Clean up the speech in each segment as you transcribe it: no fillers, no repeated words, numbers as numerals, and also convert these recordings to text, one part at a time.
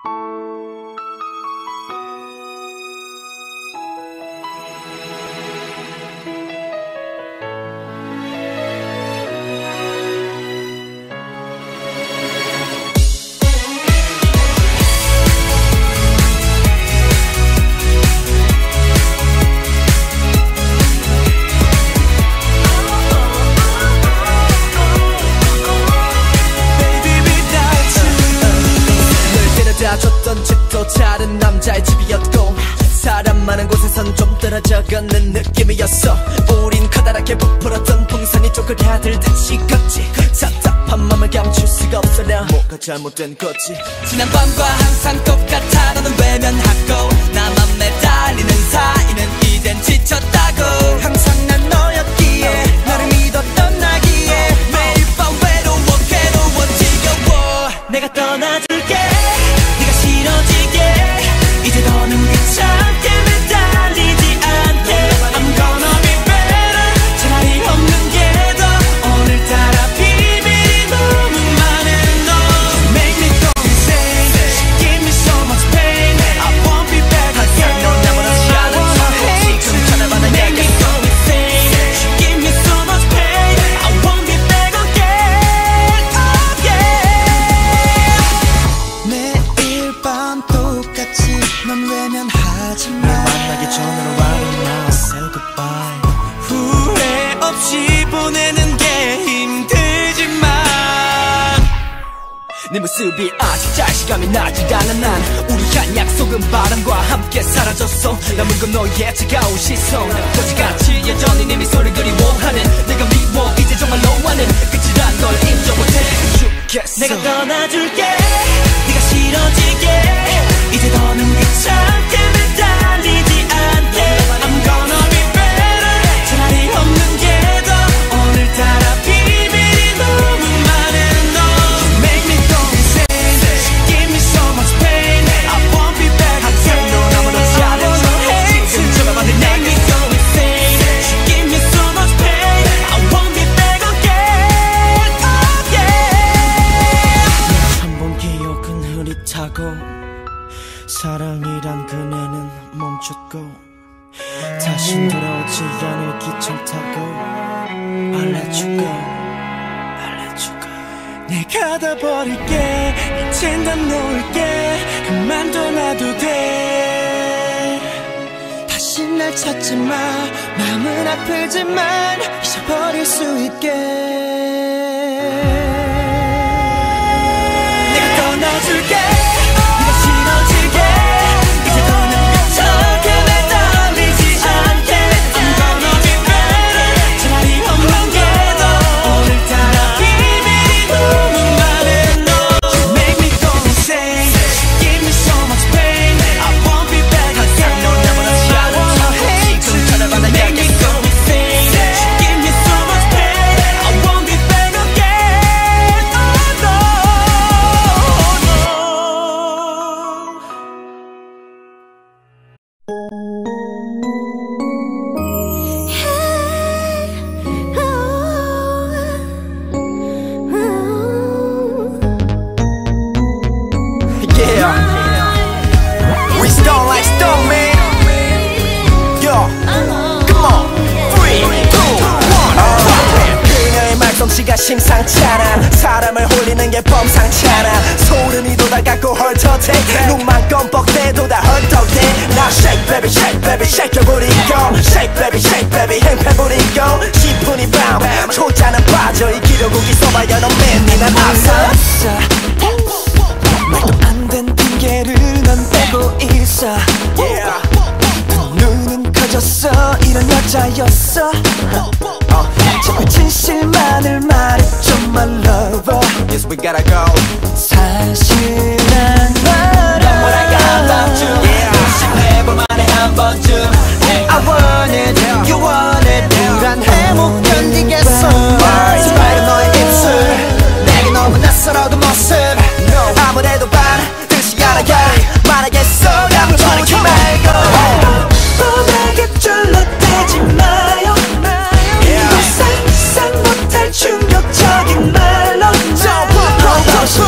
줬던 집도 다른 남자의 집이었고 사람 많은 곳에선 좀 떨어져 걷는 느낌이었어. 우린 커다랗게 부풀었던 풍선이 쪼그라들듯이 걷지. 답답한 맘을 감출 수가 없어. 나 뭐가 잘못된 거지. 지난 밤과 항상 똑같아. 너는 외면하고 나만 매달리는 사이는 이젠 지쳤다고. 항상 난 너였기에 너를 믿었던 나기에 매일 밤 외로워 지겨워. 내가 떠나줄게 싫어지게. 이제 더는 귀찮게 매달리지 않게. I'm gonna be better. 차라리 없는 게 더. 오늘따라 비밀이 너무 많은 너. Make me go insane. Give me so much pain. I won't be back again. 넌 나무라지 않은 척 지금 전화받아. Make me go insane. Give me so much pain. I won't be back again. Oh yeah. 똑같이 넌 외면하지마. 만나기 전으로 right now say goodbye. 후회 없이 보내는 게 힘들지만 네 모습이 아직 자신감이 나질 않아. 난 우리 한 약속은 바람과 함께 사라졌어. 남은 건 너의 차가운 시선. 거지같이 여전히 네 미소를 그리워하는 내가 미워. 이제 정말 너와는 끝이란 걸 인정 못해 주겠어. 내가 떠나줄게 네가 싫어지게. 이제 더는 귀찮게 매달리지 않게. I'm gonna be better. 차라리 없는 게 더. 오늘따라 비밀이 너무 많은 너. Make me go insane. Give me so much pain. I won't be back again. 넌 아무렇지 않은 척 지금 전화받는 Make me go insane. Give me so much pain. I won't be back again. Oh yeah. 한 번 기억은 흐릿하고 사랑이란 그네는 멈췄고 다시 돌아오지 않을 기차 타고 I'll let you go, I'll let you go. 내가 다 버릴게. 이젠 다 놓을게. 그만둬놔도 돼. 다시 날 찾지 마. 마음은 아프지만 잊어버릴 수 있게. 내가 떠나줄게. 심상찮아. 사람을 홀리는 게 범상찮아. 소름이 돋아가고 헐터대. 눈만 껌뻑대도 다 헐떡대. 나 shake baby shake baby shake your booty go. shake baby shake baby 행패 부리고 10분이 밤 초짜는 빠져. 이 기려고기 써봐야 넌 맨니 난 앞서. 말도 안 된 핑계를 넌 대고 있어. 눈은 커졌어. 이런 여자였어. 정말 진실만을 말해줘 my lover. Yes we gotta go. 사실 난 알아. 뭐랄까 밤중 의심해볼만해 한 번쯤. I want it, you want it. 불안해 못 견디겠어. 스파이더 너의 입술 내게 너무 낯설어 그 모습. 아무래도 반드시 알아야 말하겠어. 감추지 말고 뻔하게 둘러대지 마요. 상상 못할 충격적인 말로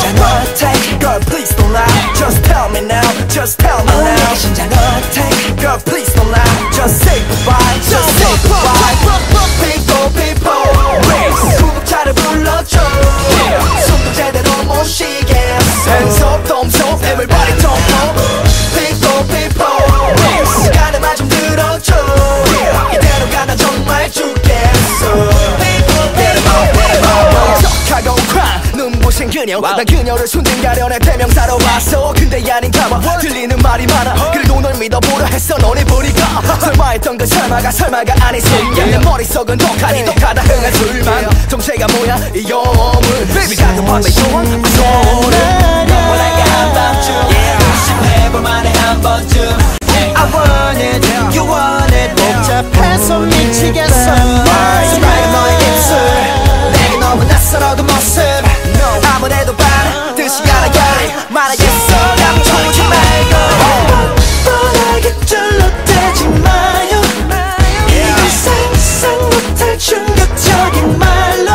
그녀. 난 그녀를 손등 가려내 대명사로 봤어. 근데 아닌가봐 들리는 말이 많아. 그래도 널 믿어보려 했어 너네 보니까. 설마 했던 그 설마가 아닌 소리야. 내 머릿속은 독하다 흥한 술만. 정체가 뭐야 이 영웅은 미가는 밤의 여왕 손은 영원하게 한밤중 의심해볼만해 한 번쯤. I want it, you want it. 복잡해서 미치겠어. 설마가 너의 입술 내게 너무 낯설어 그 모습. 아무래도 반드시 알아야 말하겠어. 감추지 말고 뻔하게 절로대지 마요. 이건 상상 못할 충격적인 말로.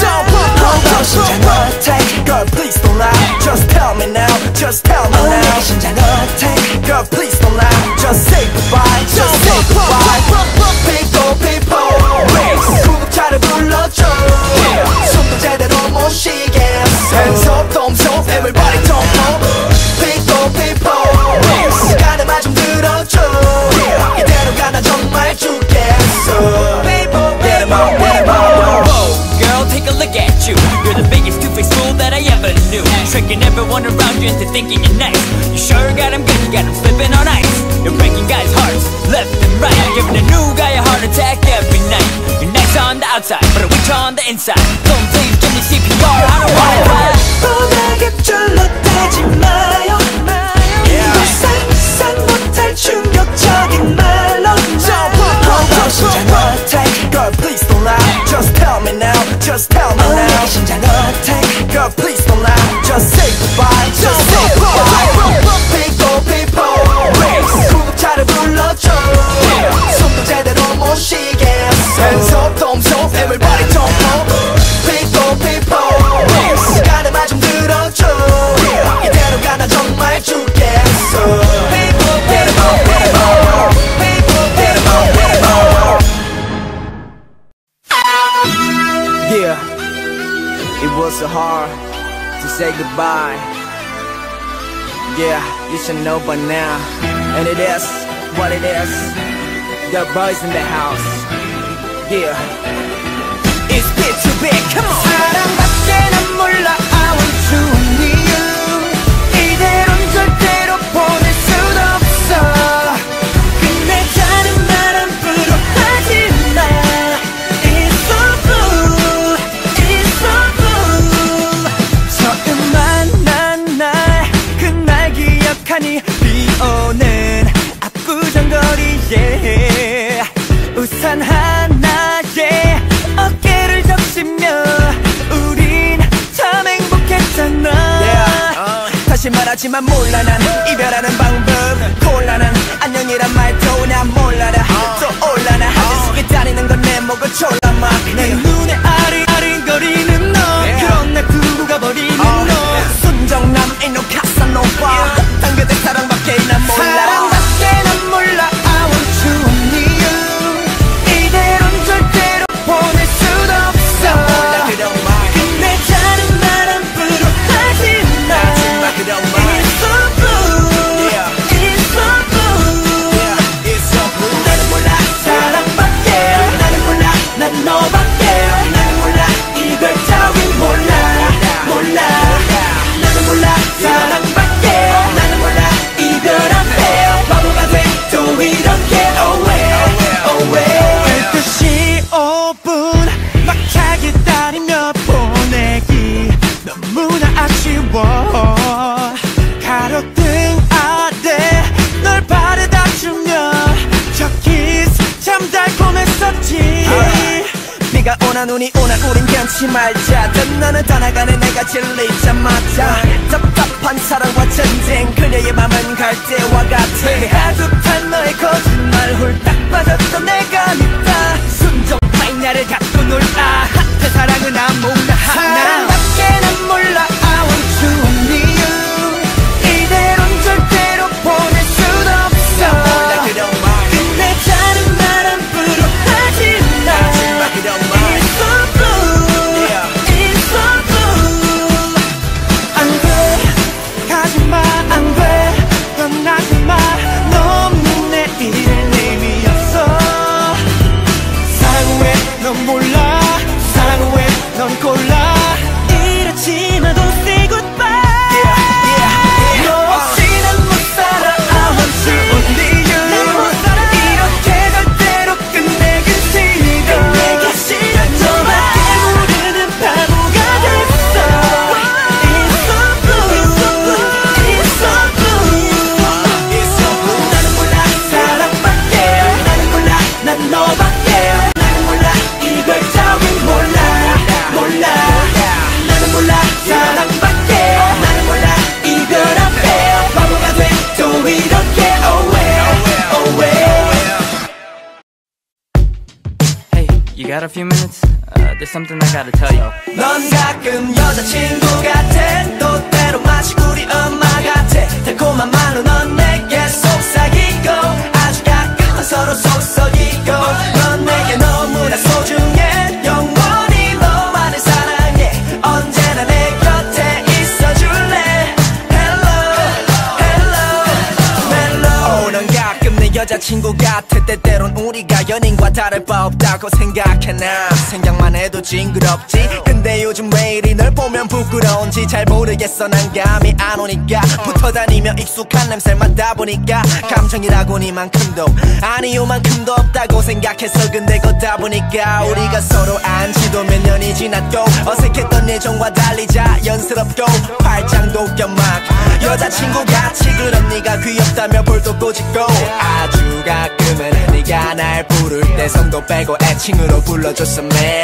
심장 어택 girl please don't lie. Just tell me now, just tell me now. 심장 어택 girl please don't lie. Just say goodbye, just say goodbye. People, people, 구급차를 불러줘. 손도 제대로 못 쉬게. Hands up, thumbs up, everybody don't know. People, people, 시간에만 좀 들어줘. 이대로 가나 정말 죽겠어. People, people, people. Girl, take a look at you. You're the biggest two-faced fool that I ever knew. Tricking everyone around you into thinking you're nice. You sure got him good, you got him flipping on ice. You're breaking guys' hearts, left and right. Giving a new guy a heart attack every night. You're nice on the outside, but a witch on the inside. Don't please give me CPR, I don't wanna die. 뻔하게 절로대지 마요. 이건 상상 못할 충격적인 말로. 심장 어택, girl please don't lie. Just tell me now, just tell me now. 심장 어택, girl please don't lie. Just say goodbye, just say goodbye. People, people, 구급차를 불러줘. 손도 제대로 못 쉬게. Hands up, thumbs up, everybody don't know. People, people, 시간에만 좀 들어줘. 이대로 가나 정말 죽겠어. People, people, people, people, people, people. Yeah, it was so hard to say goodbye. Yeah, you should know by now. And it is what it is. The boys in the house. Yeah, it's bit too big, come on. 사랑밖에 난 몰라 I want you and you. 이대로는 절대로 보낼 순 없어. 끝내자는 말 함부로 하지 마. It's so blue, it's so blue. 처음 만난 날 그날 기억하니 비 오는 압구정거리에 우산 하나에 어깨를 적시며 우린 참 행복했잖아. 다시 말하지만 몰라 난 이별하는 방법. 곤란한 안녕이란 말도 난 몰라라. 또 올라나 하늘 속에 다니는 건 내 목을 졸라막. 내 눈에 아링거리는 너. 그런 날 두고 가버리는 너. 순정남 ain't no casanova. 당겨진 사랑밖에 난 몰라. 사랑밖에 난 몰라 I want you and you. 이대로는 절대로 보낼 순 없어. 끝내자는 말 함부로 하지 마. It's so blue, it's so blue. 나는 몰라 사랑밖에. 나는 몰라 난 너밖에. 나는 몰라 이별 따윈 몰라 몰라. 나는 몰라 사랑밖에. 나는 몰라 이별 앞에 바보가 돼 또 이렇게 away. 12시 5분 막차게 다니며 보내기 너무나 아쉬워. 가로등 아래 널 바래다 주며 저 키스 참 달콤했었지. 비가 오나 눈이 오나 우린 견치 말자. 너는 떠나가네 내가 질리자마자. 답답한 사랑과 전쟁 그녀의 맘은 갈대와 같아. 가득한 너의 거짓말 홀딱 빠졌던 내가 밉다. 순정 타인 나를 갖고 놀아. 내 사랑은 아무나 하나. 사랑밖에 난 몰라 I want you and you. 이대로는 절대로 보낼 순 없어. 끝내자는 말 함부로 하지 마. It's so blue, it's so blue. 안 돼, 가지마 안 돼. 떠나지마 너무 내일의 의미 없어. 사랑해 넌 몰라 got a few minutes? There's something I gotta tell you. 넌 가끔 여자친구 같아 또 때로 마치 우리 엄마 같아 달콤한 말로 넌 내게 속삭이고 아주 가끔은 서로 속썩이고 넌 내게 너무나 소중해 영원히 너만을 사랑해 언제나 내 곁에 있어줄래 Hello Hello Mellow 넌 가끔 내 여자친구 같아 때때론 우리가 연인과 다를 바 없다고 생각해 난 생각만 해도 징그럽지 근데 요즘 왜 이리 널 보면 부끄러운지 잘 모르겠어 난 감이 안 오니까 붙어 다니며 익숙한 냄새를 맡다 보니까 감정이라고니만큼도 아니 요만큼도 없다고 생각해서 근데 걷다 보니까 우리가 서로 안지도 몇 년이 지났고 어색했던 예전과 달리 자연스럽고 팔짱도 껴막 여자친구 같이 그런 네가 귀엽다며 볼도 꼬집고 아주 가끔은 네가 날 부를 때 성도 빼고 애칭으로 불러줬었네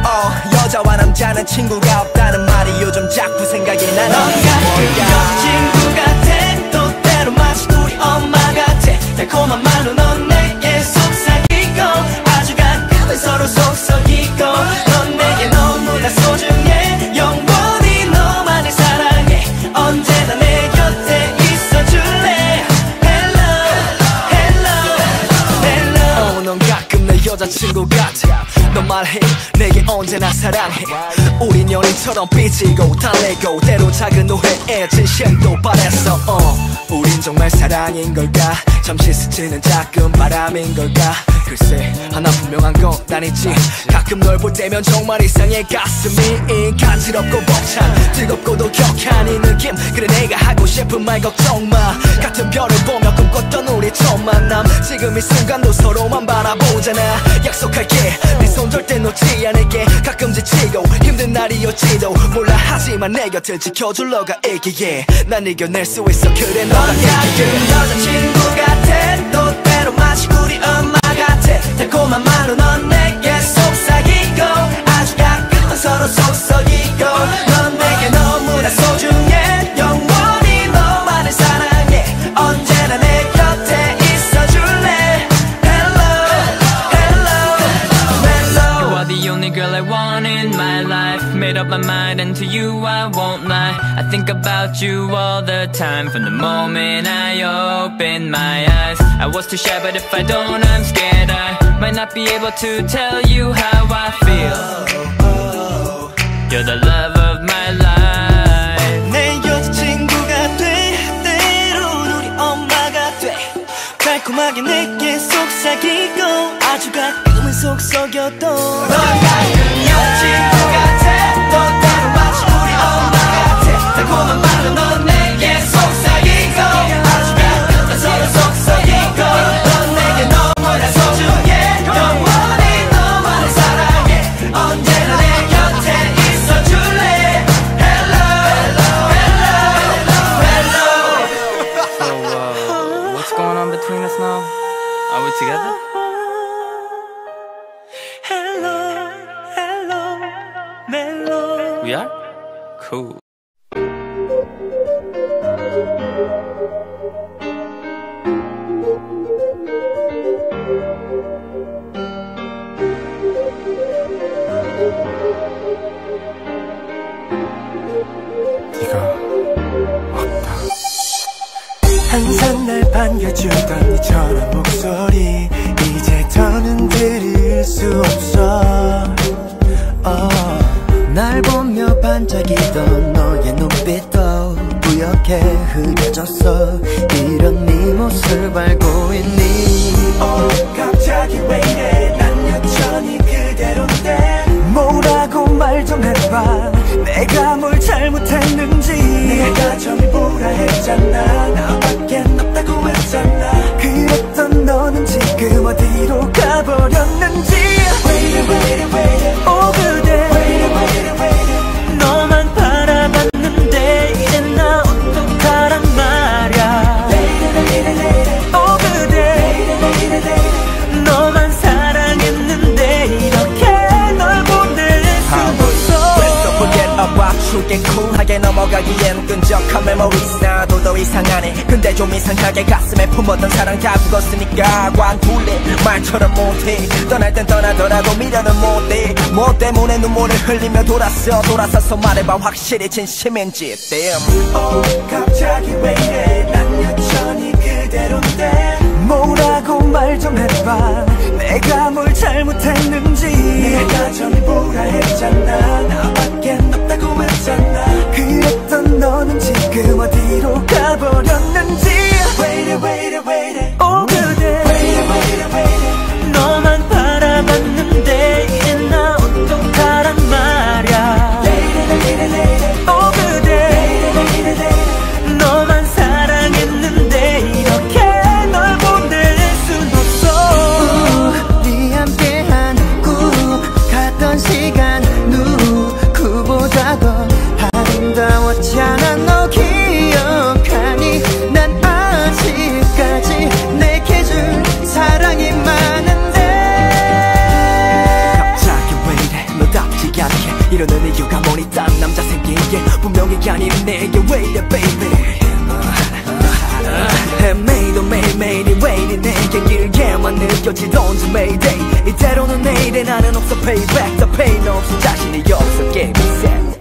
여자와 남자는 친구가 없다는 말이 요즘 자꾸 생각이 나는 넌 가끔 여자친구 같아 또 때로 마치 우리 엄마 같아 달콤한 말로 넌 내게 속삭이고 아주 가끔은 서로 속썩이고 넌 내게 너무나 소중해 영원히 너만을 사랑해 언제나 내 곁에 있어줄래 Hello Hello Hello 넌 가끔 내 여자친구 같아 너 말해 내게 언제나 사랑해 우린 연인처럼 삐지고 달래고 때로 작은 오해에 진심도 바랬어 우린 정말 사랑인 걸까 잠시 스치는 작은 바람인 걸까 글쎄 하나 분명한 건 아니지 가끔 널 볼 때면 정말 이상해 가슴이 간지럽고 벅찬 뜨겁고도 격한 이 느낌 그래 내가 하고 싶은 말 걱정 마 같은 별을 보며 꿈꿨던 우리 처음 만남 지금 이 순간도 서로만 바라보잖아 약속할게 네 손 절대 놓지 않을게 가끔 지치고 힘든 날이었지도 몰라 하지만 내 곁을 지켜줄 너가 있기에 난 이겨낼 수 있어 그래 너가 있기에 여자친구 같아 또 때로 마치 우리 엄마 같아 달콤한 말로 넌 내게 속삭이고 아주 가끔은 서로 속썩이고 넌 내게 너무나 소중해 영원히 너만을 사랑해 언제나 내 곁에 있어줄래 Hello Hello Mellow You are the only girl I want in my life Made up my mind and to you I won't lie I think about you all the time From the moment I open my eyes I was too shy but if I don't I'm scared I might not be able to tell you how I feel You're the love of my life 내 여자친구가 돼 때론 우리 엄마가 돼 달콤하게 내게 속삭이고 아주 가끔은 속썩여도 넌 가끔 여자친구 같아 또 때로 마치 우리 엄마 같아 달콤한 말로 넌 내게 속삭이고 아주 가끔은 서로 속썩이고 넌 내게 너무나 소중해 영원히 너만을 사랑해 언제나 내 곁에 있어줄래 Hello Hello Hello So what's going on between us now? Are we together? Hello Hello Mellow We are? Cool 항상 날 반겨주던 네처럼 목소리 이제 더는 들을 수 없어 날 보며 반짝이던 너의 눈빛도 뿌옇게 흐려졌어 이런 네 모습 알고 있니 갑자기 왜 이래 난 여전히 그대로인데 뭐라고 말 좀 해봐 내가 뭘 잘못했는지 내가 전부라 했잖아 나밖엔 없다고 했잖아 그랬던 너는 지금 어디로 가버렸는지 오 그대 너만 바라봤는데 이제 나 어떡하란 말야 오 그대 너만 사랑했는데 이렇게 널 보낼 수 없어 Forget about you 함께 쿨하게 넘어가기엔 끈적한 메모리스나 도도 이상하네. 근데 좀 이상하게 가슴에 품었던 사랑 다 죽었으니까 관둘래. 말처럼 못해. 떠날 땐 떠나더라도 미련은 못해. 뭐 때문에 눈물을 흘리며 돌아서서 말해봐 확실히 진심인지. Damn. 갑자기 왜 이래 난 여전히 그대로인데 뭐라고 말 좀 해봐. 내가 뭘 잘못했는지. 내가 전에 뭐라 했잖아. 나밖엔 없다고 했잖아. 그랬던 너는 지금 어디로 가버렸는지. Wait it wait it wait it 오 그대 wait it wait it wait it 너만 바라봤는데 이제 나 어떡하란 말야. Lady lady lady 오 그대 lady lady lady 너만 사랑했는데 이렇게 널 보낼 순 없어. 네 함께한 꿈 갔던 시간 누구보다 더 아름다웠잖아. 너 기억하니? 난 아직까지 내게 준 사랑이 많은데. 갑자기 왜 이래 너답지 않게 이러는 이유가 뭐니. 딴 남자 생기게 분명히 아닌 내게 왜 이래 baby. 매일도 매일매일이 왜 이리 내게 길게만 느껴지던지 Mayday. 이대로는 내일에 나는 없어 payback. The pain 없어 자신이 없어 게임이 set.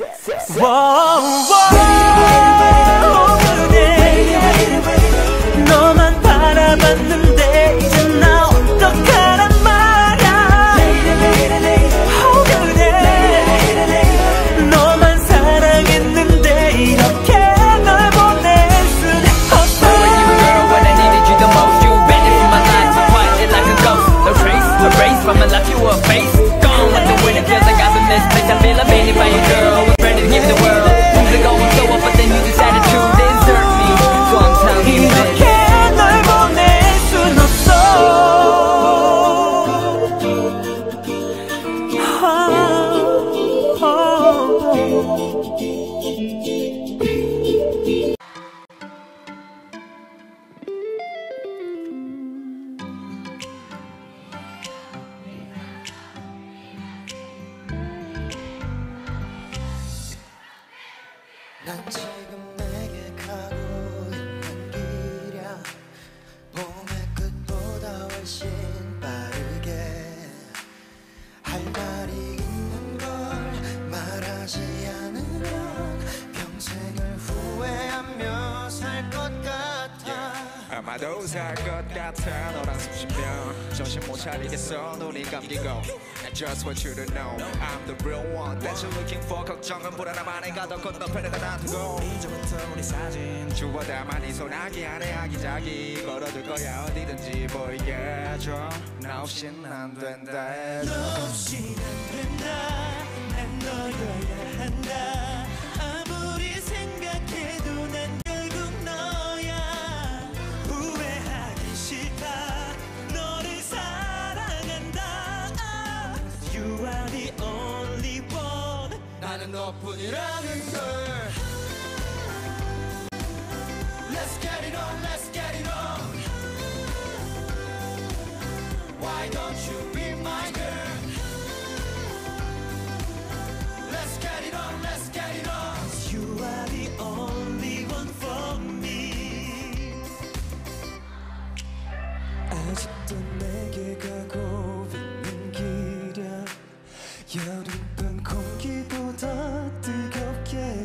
그대 너만 바라봤는데 이제 나 어떡하란 말야. 그대 너만 사랑했는데 이렇게 널 보낼 순 없어. When you were girl, when I needed you the most, you bending from my life, so quiet like a ghost. No trace, erased from my life, you were face gone like the wind. It feels like I've been misplaced. I feel abandoned by your girl, was ready to give the world. Things are going so up, but then you decided to desert me. So I'm telling you 이렇게 this. 널 보낼 순 없어. 난 지금 내게 가고 있는 길이야. 봄의 끝보다 훨씬 빠르게 할 말이 있는 걸 말하지 않으면 평생을 후회하며 살 것 같아. 아마도 살 것 같아. 너랑 숨쉬면 정신 못 차리겠어. 눈이 감기고 I just want you to know I'm the real one that you're looking for. 걱정은 불안함 안에 가던 건너편에 가다 두고 이제부터 우리 사진 주워 담아 네 소나기 안에 아기자기 걸어둘 거야. 어디든지 보이게 해줘. 나 없인 안 된다 해줘. 너 없인 안 된다. 난 너여야 한다. 아무리 생각해도 난 결국 너야. 후회하기 싫다. 너를 사랑한다. You are the only one. 나는 너뿐이라는 걸. Let's get it on, let's get it on. Why don't you be my girl? Let's get it on, let's get it on. You are the only one for me. 아직도 내게 가고 있는 길이야. 여름밤 공기보다 뜨겁게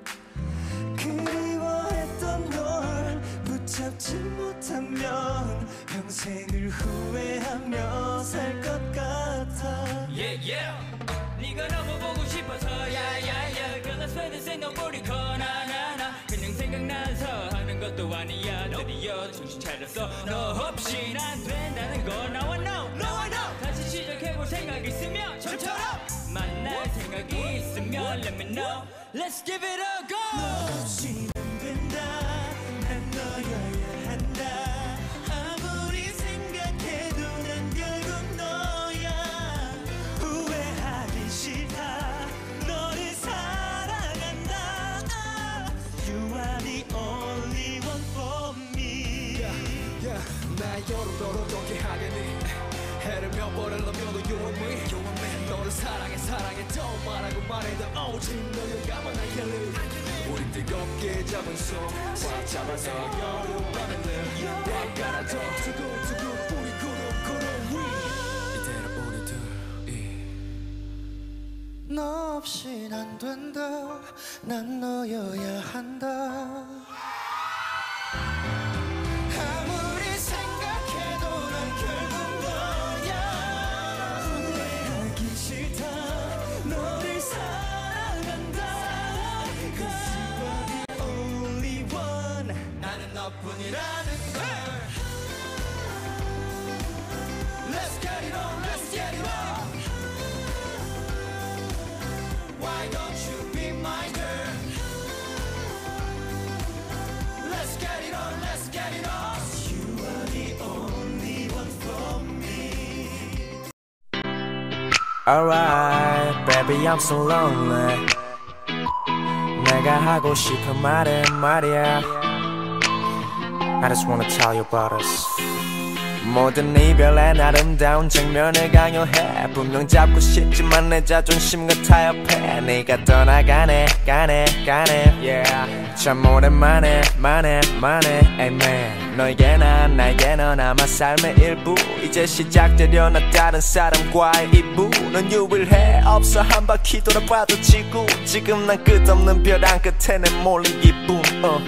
그리워했던 널 붙잡지 못하면 평생을 후회하며 살 것 같아. Yeah, yeah. 네가 너무 보고 싶어서 yeah, yeah, yeah. Girl, I swear this ain't no booty call. Nah, nah, nah. 그냥 생각나서 하는 것도 아니야. 드디어 정신 차렸어. 너 없인 안 된다는 거 Now I know, now I know. 다시 시작해볼 생각 있으면 저처럼 만날 생각이 있으면 let me know. Let's give it a go. 너 없인 안 된다. 난 너여야 한다. 아무리 생각해도 난 결국 너야. 후회하기 싫다. 너를 사랑한다. You are the only one for me. 날 여름도로 동게 하겠니. 해를 몇 번을 넘겨도 you and me. 너를 사랑해 사랑해 또 말하고 말해도 오직 너여야만 알겠니 우린 뜨겁게 잡은 손꽉 잡아서 여름 밤에 늘 깔아줘 두근두근 우리 구름 위 이대로 우리 둘이 너 없인 안 된다 난 너여야 한다 아무리 생각해도 난 결국 너야 후회하기 싫다 너를 사랑한다 Cause you are the only one 나는 너뿐이라는 걸 Let's get it on, let's get it on Why don't you be my girl Let's get it on, let's get it on You are the only one for me Alright, baby, I'm so lonely 내가 하고 싶은 말은 말이야 I just wanna tell you about us 모든 이별의 아름다운 장면을 강요해 분명 잡고 싶지만 내 자존심과 타협해 네가 떠나가네 가네 yeah 참 오랜만에 만에 amen 너에게 난 나에게 넌 아마 삶의 일부 이제 시작되려 나 다른 사람과의 이부 넌 유일해 없어 한 바퀴 돌아봐도 지구 지금 난 끝없는 벼랑 끝에 내 몰린 기분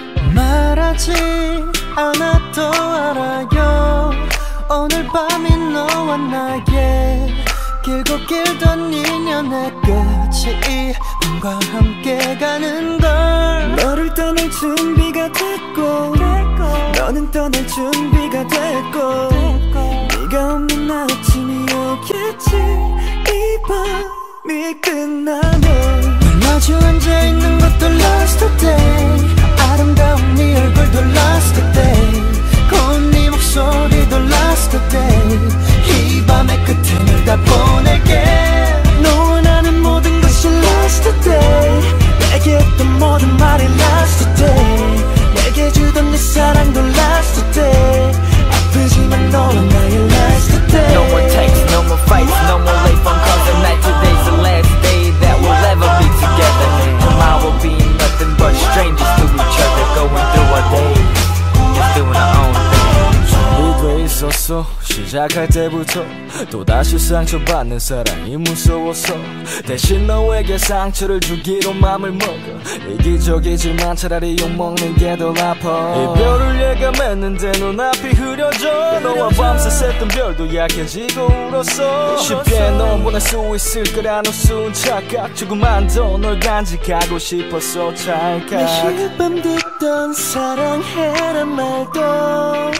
말하지 않아도 알아요 오늘 밤이 너와 나의 길고 길던 인연의 끝이 꿈과 함께 가는 걸 너를 떠날 준비가 됐고 너는 떠날 준비가 됐고 네가 없는 아침이 오겠지 이 밤이 끝나면 마주 앉아있는 것도 last day 아름다운 네 얼굴도 last day 고운 네 목소리도 last day 이 밤의 끝에 널 다 보낼게 너와 나는 모든 것이 last day 내게 했던 모든 말이 last day 내게 주던 네 사랑도 last day 아프지만 너와 나의 last day No more texts, no more fights, no more late phone calls at night. Today's the last day that we'll ever be together. Tomorrow will be nothing but strangers to each other. Going through our days, just doing our own thing. 준비돼 있었어 시작할 때부터 또다시 상처받는 사랑이 무서워서 대신 너에게 상처를 주기로 맘을 먹어 이기적이지만 차라리 욕먹는 게 더 아파 이별을 예감했는데 눈앞이 흐려져 너와 밤새 샜던 별도 약해지고 울었어 쉽게 넌 보낼 수 있을 거란 우스운 착각 조금만 더 널 간직하고 싶었어 찰칵 매일 밤 듣던 사랑해란 말도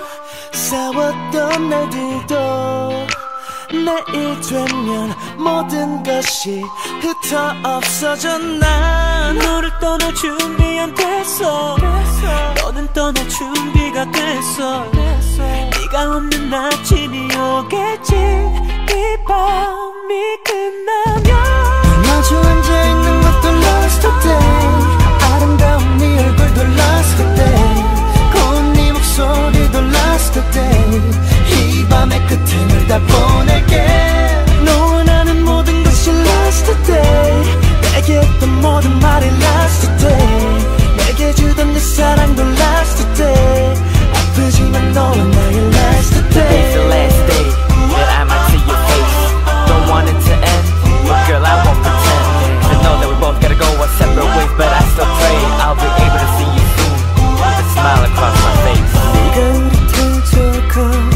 싸웠던 날들도 내일 되면 모든 것이 흩어 없어져 난 너를 떠날 준비 안 됐어 너는 떠날 준비가 됐어 네가 없는 아침이 오겠지 이 밤이 끝나면 마주 앉아있는 것도 last day 아름다운 네 얼굴도 last day 고운 네 목소리도 last day 이 밤의 끝에 널 다 보낼게 너와 나는 모든 것이 last day 내게 했던 모든 말이 last day 내게 주던 네 사랑도 last day 아프지만 너와 나의 last day Today's the last day that I might see your face. Don't want it to end, but girl I won't pretend. I know that we both gotta go our separate ways, but I still pray I'll be able to see you soon with a smile across my face. 네가 흐릿해져가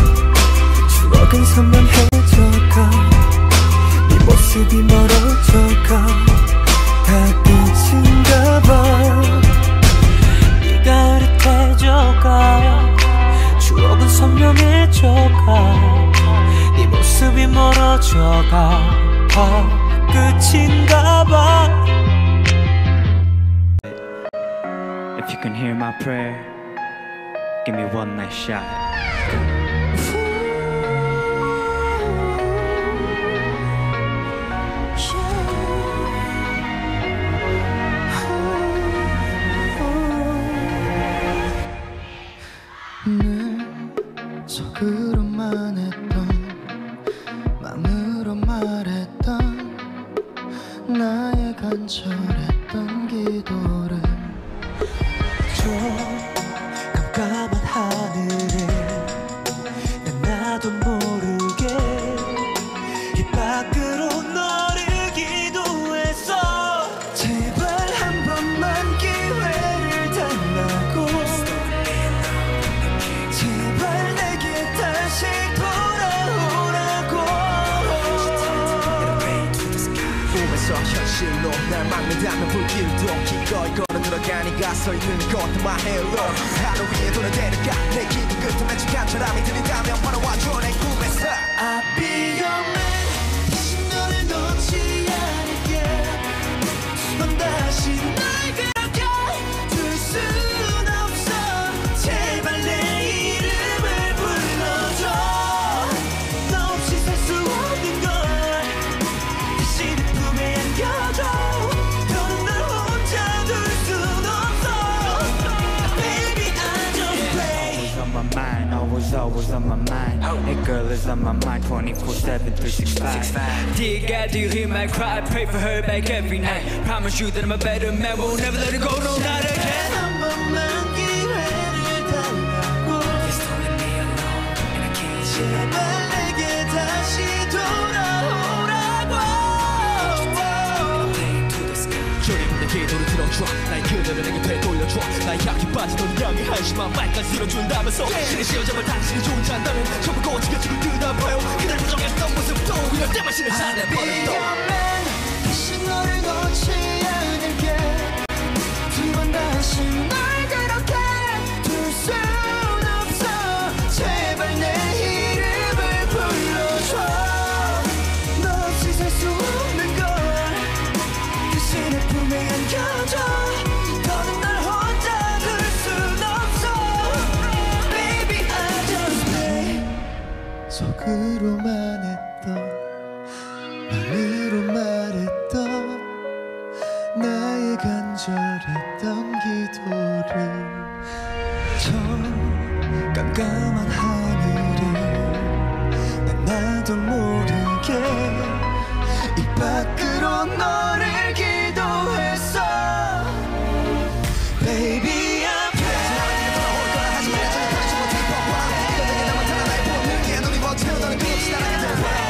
추억은 선명해져가 네 모습이 멀어져가 다 끝인가 봐 네가 흐릿해져가 추억은 선명해져가 네 모습이 멀어져가 다 끝인가 봐 If you can hear my prayer, give me one nice shot. 늘 속으로만 했던 맘으로 말했던 실로 날 막는다면 불길도 기꺼이 걸어 들어가 네가 서 있는 것도 my halo 하루 위에 돈을 데려가 내 기분 끝에 맨직한 사람이 들린다면 바로 와줘 내 꿈에서 I'll be your man 다시 너를 놓지 않을게 넌 다시 날 그렇게 둘 순 없어 제발 내 이름을 불러줘 너 없이 살 수 없는 걸 다시 내 품에 안겨줘 더는 날 혼자 둘 순 없어 Baby I just play on my mind, always on my mind. That girl is on my mind 24/7, 365. Dear God, do you hear my cry? Pray for her back every night. Promise you that I'm a better man. Won't never let her go, no, not again. 한 번만 기회를 달라고 제발 내게 다시 돌아오라고 조림 내 기도를 들어줘 나의 그대를 내게 되돌려줘 나의 약해 빠진 너를 향해 한심한 말까지 들어준다면서 신의 시여점을 당신이 존재한다면 전부 꼬집겨지고 뜨다봐요 그날 부정했던 모습도 이럴 때만 신을 잘해버렸던 다시 너를 놓지 않을게 두 번 다시 날 그렇게 둘 순 없어 제발 내 이름을 불러줘 너 없이 살 수 없는 걸 다시 내 품에 안겨줘 더는 날 혼자 둘 순 없어 Baby I just play 속으로만 했던 말으로 말했던 나의 간절했던 기도를 저 깜깜한 하늘에 난 나도 모르게 입 밖으로 너를 기도했어 Baby I pray 돌아올 거라 하지만 여전히 버리지 못해 뻔뻔 이런 내게 남은 다른 나의 본능에 눈이 버티는 너는 끝없이 따라가게 될 거야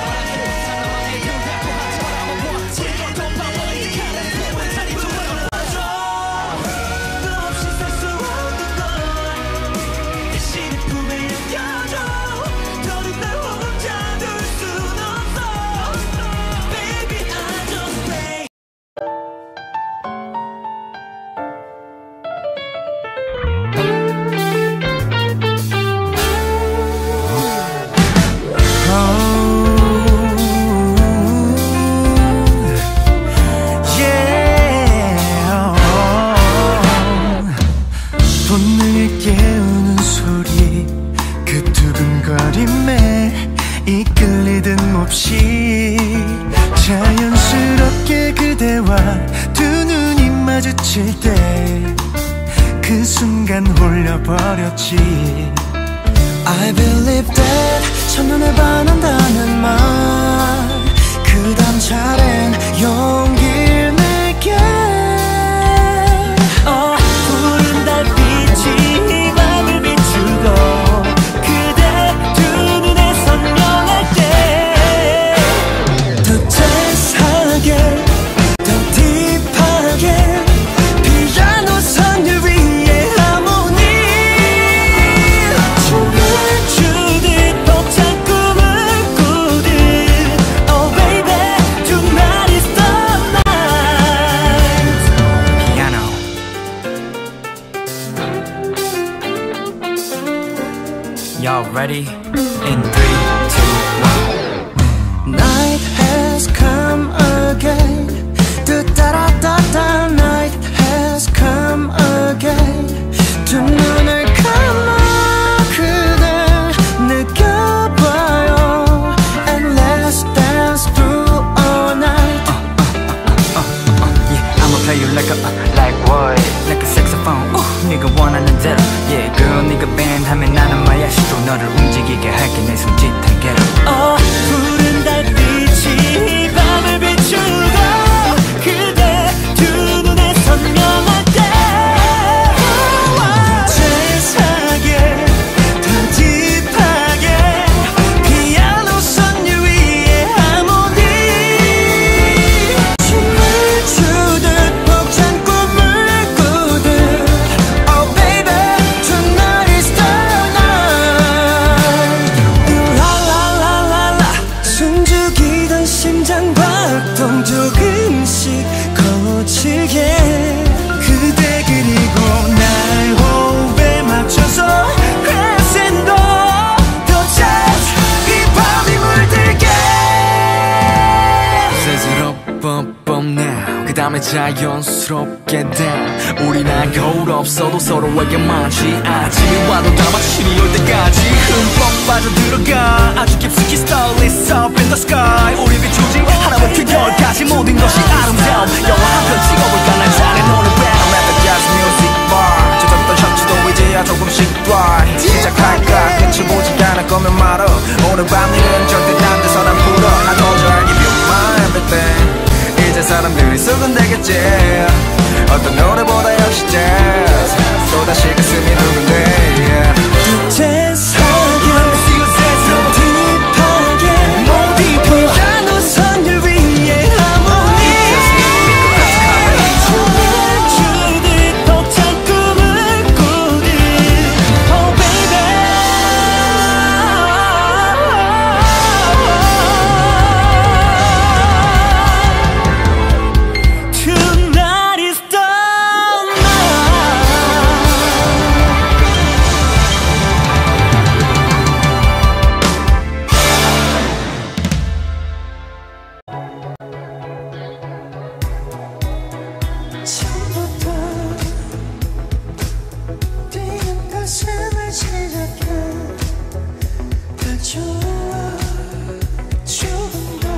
너 없이 살 수 없는 걸 다시 내 품에 안겨줘 더는 날 혼자 둘 순 없어 Baby I just play 본능을 깨우는 소리 그 두근거림에 이끌리듯 몹시 자연스럽게 그대와 두 눈이 마주칠 때 그 순간 홀려버렸지 I believe that 첫눈에 반한다는 말 그 다음 차례는 용기를 내게 푸른 달빛이 맘을 비추고 그대 두 눈에 선명할 때 더 재스하게 더 딥하게 피아노 선율 위에 하모니 춤을 추듯 벅찬 꿈을 꾸듯 Oh baby tonight is the night 피아노 Y'all ready? In 3, 2, 1. Night has come again. 뜨따라따따 Night has come again. 두 눈을 감아 그댈 느껴봐요. And let's dance through all night. Yeah, I'ma play you like what? Like a saxophone. 네가 원하는 대로. Yeah, girl, 네가 band 하면 나는 마야시도 너를 움직이게 할게 내 손짓. 밤에 자연스럽게 다 우리는 거울 없어도 서로에게만 취하지 와도 다 마침이 올 때까지 흠뻑 빠져들어가 아주 깊숙이 Starless up in the sky 우리 비추지 하나부터 열까지 모든 것이 아름다움 영화 한 편 찍어볼까 날 잘해 노는 뱀 Let the jazz music bar 젖었던 셔츠도 이제야 조금씩 dry 시작할까 끝을 보지 않을 거면 말어 오늘 밤 일은 절대 딴 데서 안 풀어 I told you I'll give you my everything 이제 사람들이 수근대겠지 어떤 노래보다 역시 jazz 또다시 가슴이 누군데 대사게 딥하게 모두 피아노 선율 위에 하모니 주디 벅찬 꿈을 꾸듯 Oh baby Tonight is the night 처음부터 뛰는 가슴을 시작해 다 좋아 조금도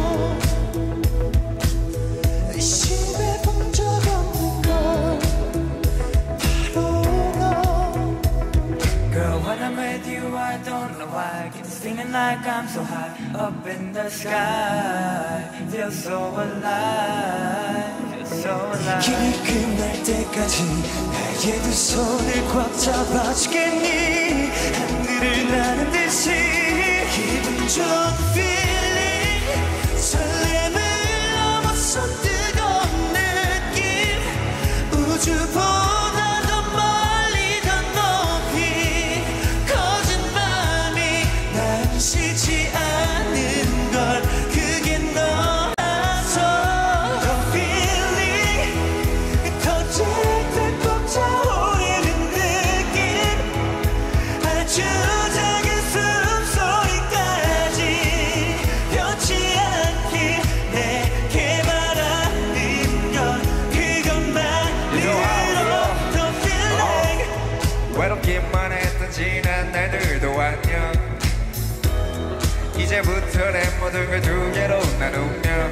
의심해 본 적 없는 걸 바로 너 Girl, when I'm with you, I don't know why I get this feeling like I'm so high up in the sky. Feel so alive, feel so alive. 길이 끝날 때까지 나의 두 손을 꽉 잡아주겠니 하늘을 나는 듯이 기분 좋은 feeling 설렘을 넘어서 뜨거운 느낌 우주보다 더 멀리 더 높이 커진 밤이 난 싫지 않은 걸 그게 너라서 The feeling 터질 때 꼭 차오르는 느낌 아주 작은 숨소리까지 변치 않게 내게 바라는 건 그것만으로 The feeling 외롭기만 했던 지난 날들도 안녕 이제부터 내 모든 걸 두 개로 나누며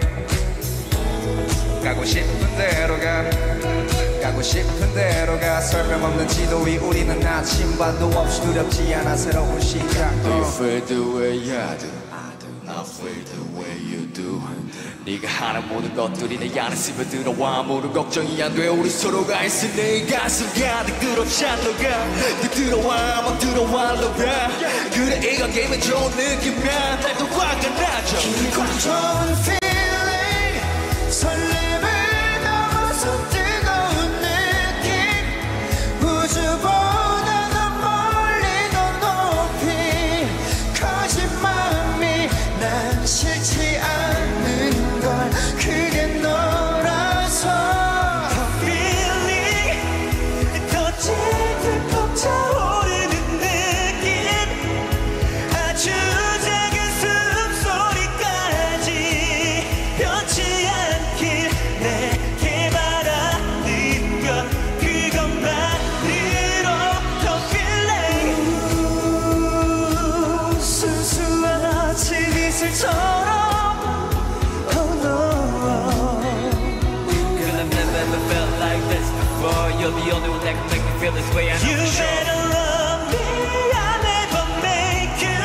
가고 싶은 대로 가고 싶은 대로 가 설명 없는 지도 위 우리는 나침반도 없이 두렵지 않아 새로운 시작 You feel the way I do I feel the way you do 네가 하는 모든 것들이 내 안에 스며들어와 아무런 걱정이 안 돼 우리 서로가 있을 내 가슴 가득 들어찬 너가 늘 들어와 막 들어와 너가 그래 이건 게임의 좋은 느낌이야 날도 화가 나죠 기분 좋은 feeling 설렘을 넘어서 뜨거운 느낌 우주보다 더 멀리 더 높이 커진 마음이 난 싫지 않은 걸 그게 너라서 The feeling 터질 때 꼭 차오르는 느낌 아주 작은 숨소리까지 변치 않길 내게 바라는 건 그것만으로 The feeling 순수한 아침 이슬처럼 Oh no Girl, I've never ever felt like this before. You're the only one that can make me feel this way. I know You for sure. better love me I'll never make you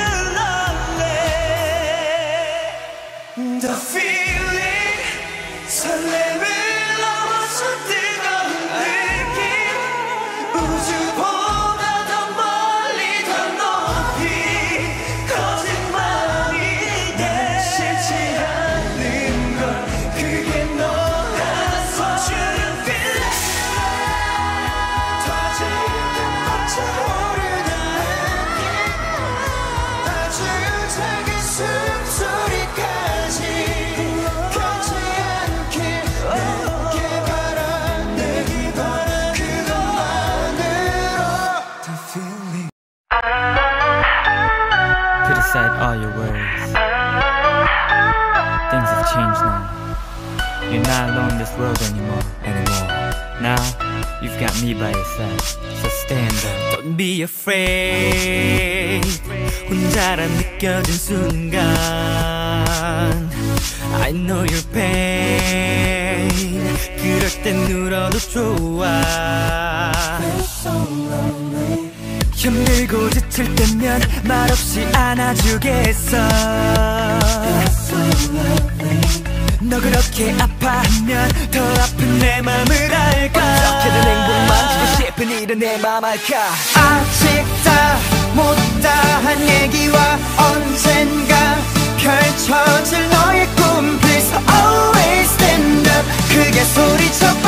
lonely The feeling 설렘을 넘어서 뜨거운 느낌 우주보다 더 멀리 더 높이 커진 마음이 난 싫지 않는 걸 그게 너라서 주는 feeling 터질 때 벅 차오르는 느낌 아주 작은 숨소리까지 변치 않길 내게 바라는 건 그것만으로 The feeling Put aside all your worries. Things have changed now. You're not alone in this world anymore. Now you've got me by your side. So stand up. Don't be afraid. 혼자라 느껴진 순간 I know your pain. 그럴 땐 울어도 좋아. 힘들고 지칠 때면 말없이 안아주겠어. 너 그렇게 아파하면 더 아픈 내 맘을 알까. 어떻게든 행복 만지고 싶은 일은 내 맘 알까. 아직 다 못다한 얘기와 언젠가 펼쳐질 너의 꿈 Please always stand up. 크게 소리쳐봐.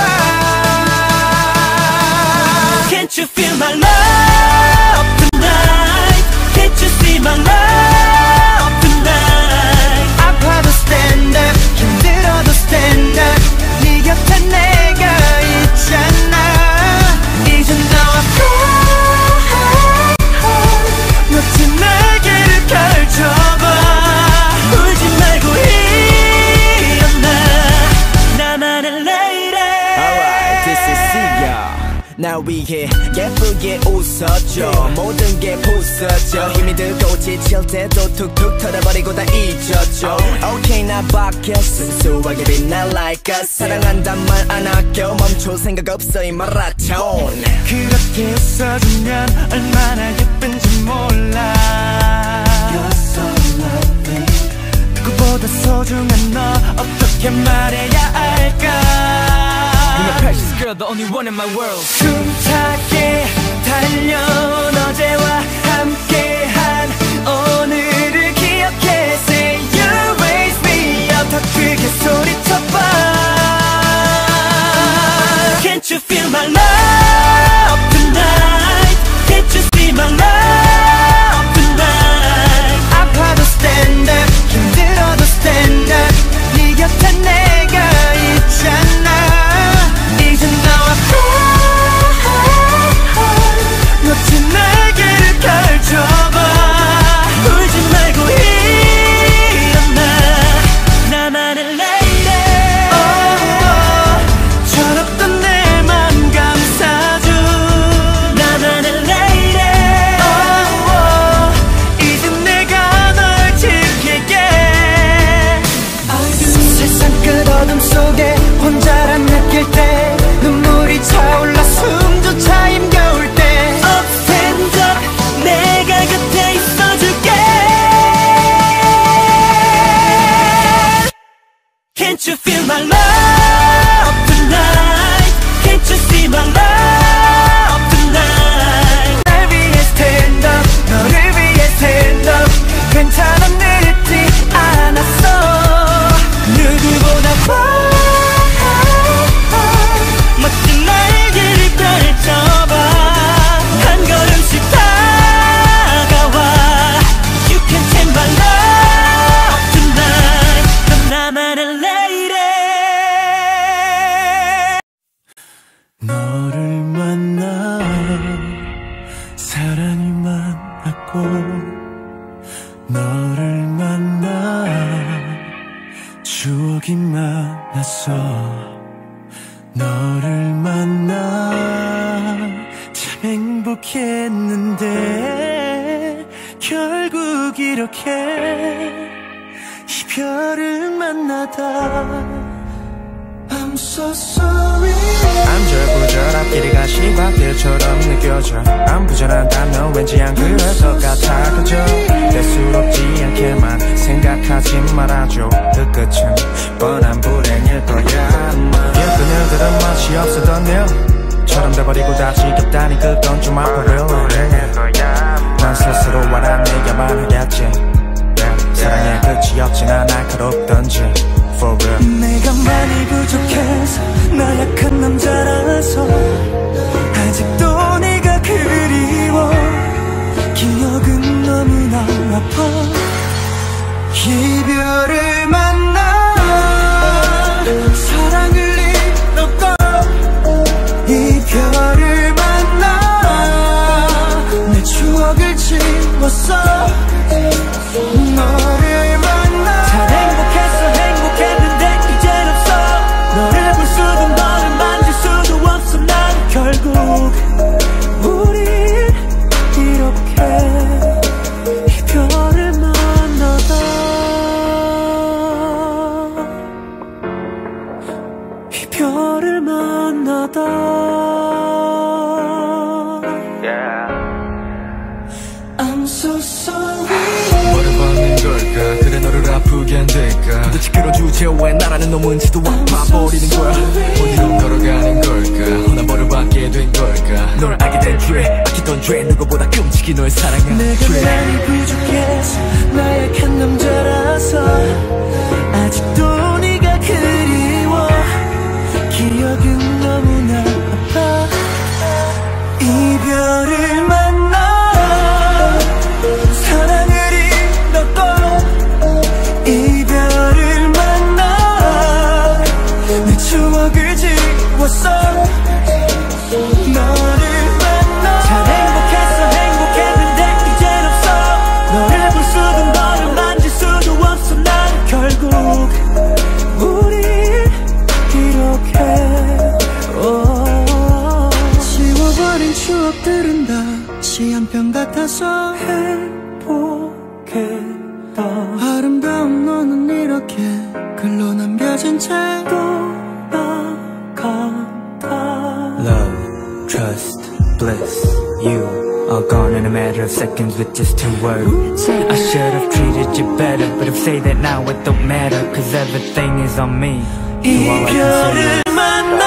Can't you feel my love tonight? Can't you see my love tonight? 아파도 stand up. 힘들어도 stand up. 네 곁에 내가 있잖아. 이젠 나와 멋진 날개를 펼쳐봐. 울지 말고 일어나. 나만의 lady. Alright, this is Sia. 날 위해 예쁘게 웃어줘. 모든 게 부서져. 힘이 들고 지칠 때도 툭툭 털어버리고 다 잊어줘. Okay, 나 밖에 순수하게 빛나 like us. 사랑한단 말 안 아껴 멈출 생각 없어 이 마라톤. 그렇게 웃어주면 얼마나 예쁜지 몰라. You're so lovely. 누구보다 소중한 너 어떻게 말해야 할까. You're my precious girl, the only one in my world. 숨차게 달려온 어제와 함께한 오늘을 기억해. Say you raise me up. 더 크게 소리쳐봐. Can't you feel my love tonight? Can't you see my love tonight? 아파도 stand up. 힘들어도 stand up. 네 곁에 내가 있잖아. 이젠 나와 멋진 날개를 펼쳐봐. 울지 말고 일어나. 나만의 lady. 철없던 내 맘 감싸줘. 나만의 lady. 이젠 내가 널 지킬게. 세상 끝어둠 속에 혼자란 느낄 때 눈물이 차올라 숨조차 힘겨울 때 Up stand up. 내가 곁에 있어줄게. Can't you feel my love tonight? Can't you see my love tonight? 날 위해 stand up. 너를 위해 stand up. 괜찮아 늦지 않았어. 누구보다 멋진 날개를 펼쳐봐. 한 걸음씩 다가와. You can take my love tonight. 넌 나만의 lady. 너를 만나 사랑이 많았고 너를 만나 추억이 많았어. 너를 만나 참 행복했는데 결국 이렇게 이별을 만나다. I'm so sorry. 안절부절 앞길이가 시각길처럼 느껴져. 안 부절한다 넌 왠지 안 그럴 것 같아. 그저 대수롭지 않게만 생각하지 말아줘. 그 끝은 뻔한 불행일 거야. 예쁜 일들은 맛이 없었던 일처럼 돼버리고 다 지겹다니 그건 좀 아파 really. 난 스스로 알아내야만 하겠지. 사랑의 끝이 없지나 날카롭던지 for real. 내가 많이 부족해서 나약한 남자라서 아직도 네가 그리워. 기억은 너무나 아파. 이별을 만나 사랑을 잃었고 이별을 만나 내 추억 I'm so sorry. 뭐를 받는 걸까 그래 너를 아프게 안 될까 도대체 그런 주제에 왜 나라는 놈은지도 아파버리는 거야 어디로 걸어가는 걸까 난 뭐를 받게 된 걸까 널 알게 된 죄 아끼던 죄 누구보다 끔찍이 널 사랑한 내가 죄 많이 부족해서 나약한 남자라서 아직도 네가 그리워 기억은 너무나 아파 이별을 만나 사랑을 잃었고 이별을 만나 내 추억을 지웠어 너를 만나 잘 행복했어 행복했는데 이젠 없어 너를 볼 수도 너를 만질 수도 없어 난 결국 우리 이렇게 지워버린 추억들은 다시 한편 같아서 행복했다 아름다운 너는 이렇게 글로 남겨진 채 떠나간다 Love, trust, bliss, you all gone in a matter of seconds with just 2 words. I should have treated you better, but if say that now it don't matter, cause everything is on me. So all I can say is 이별을 만나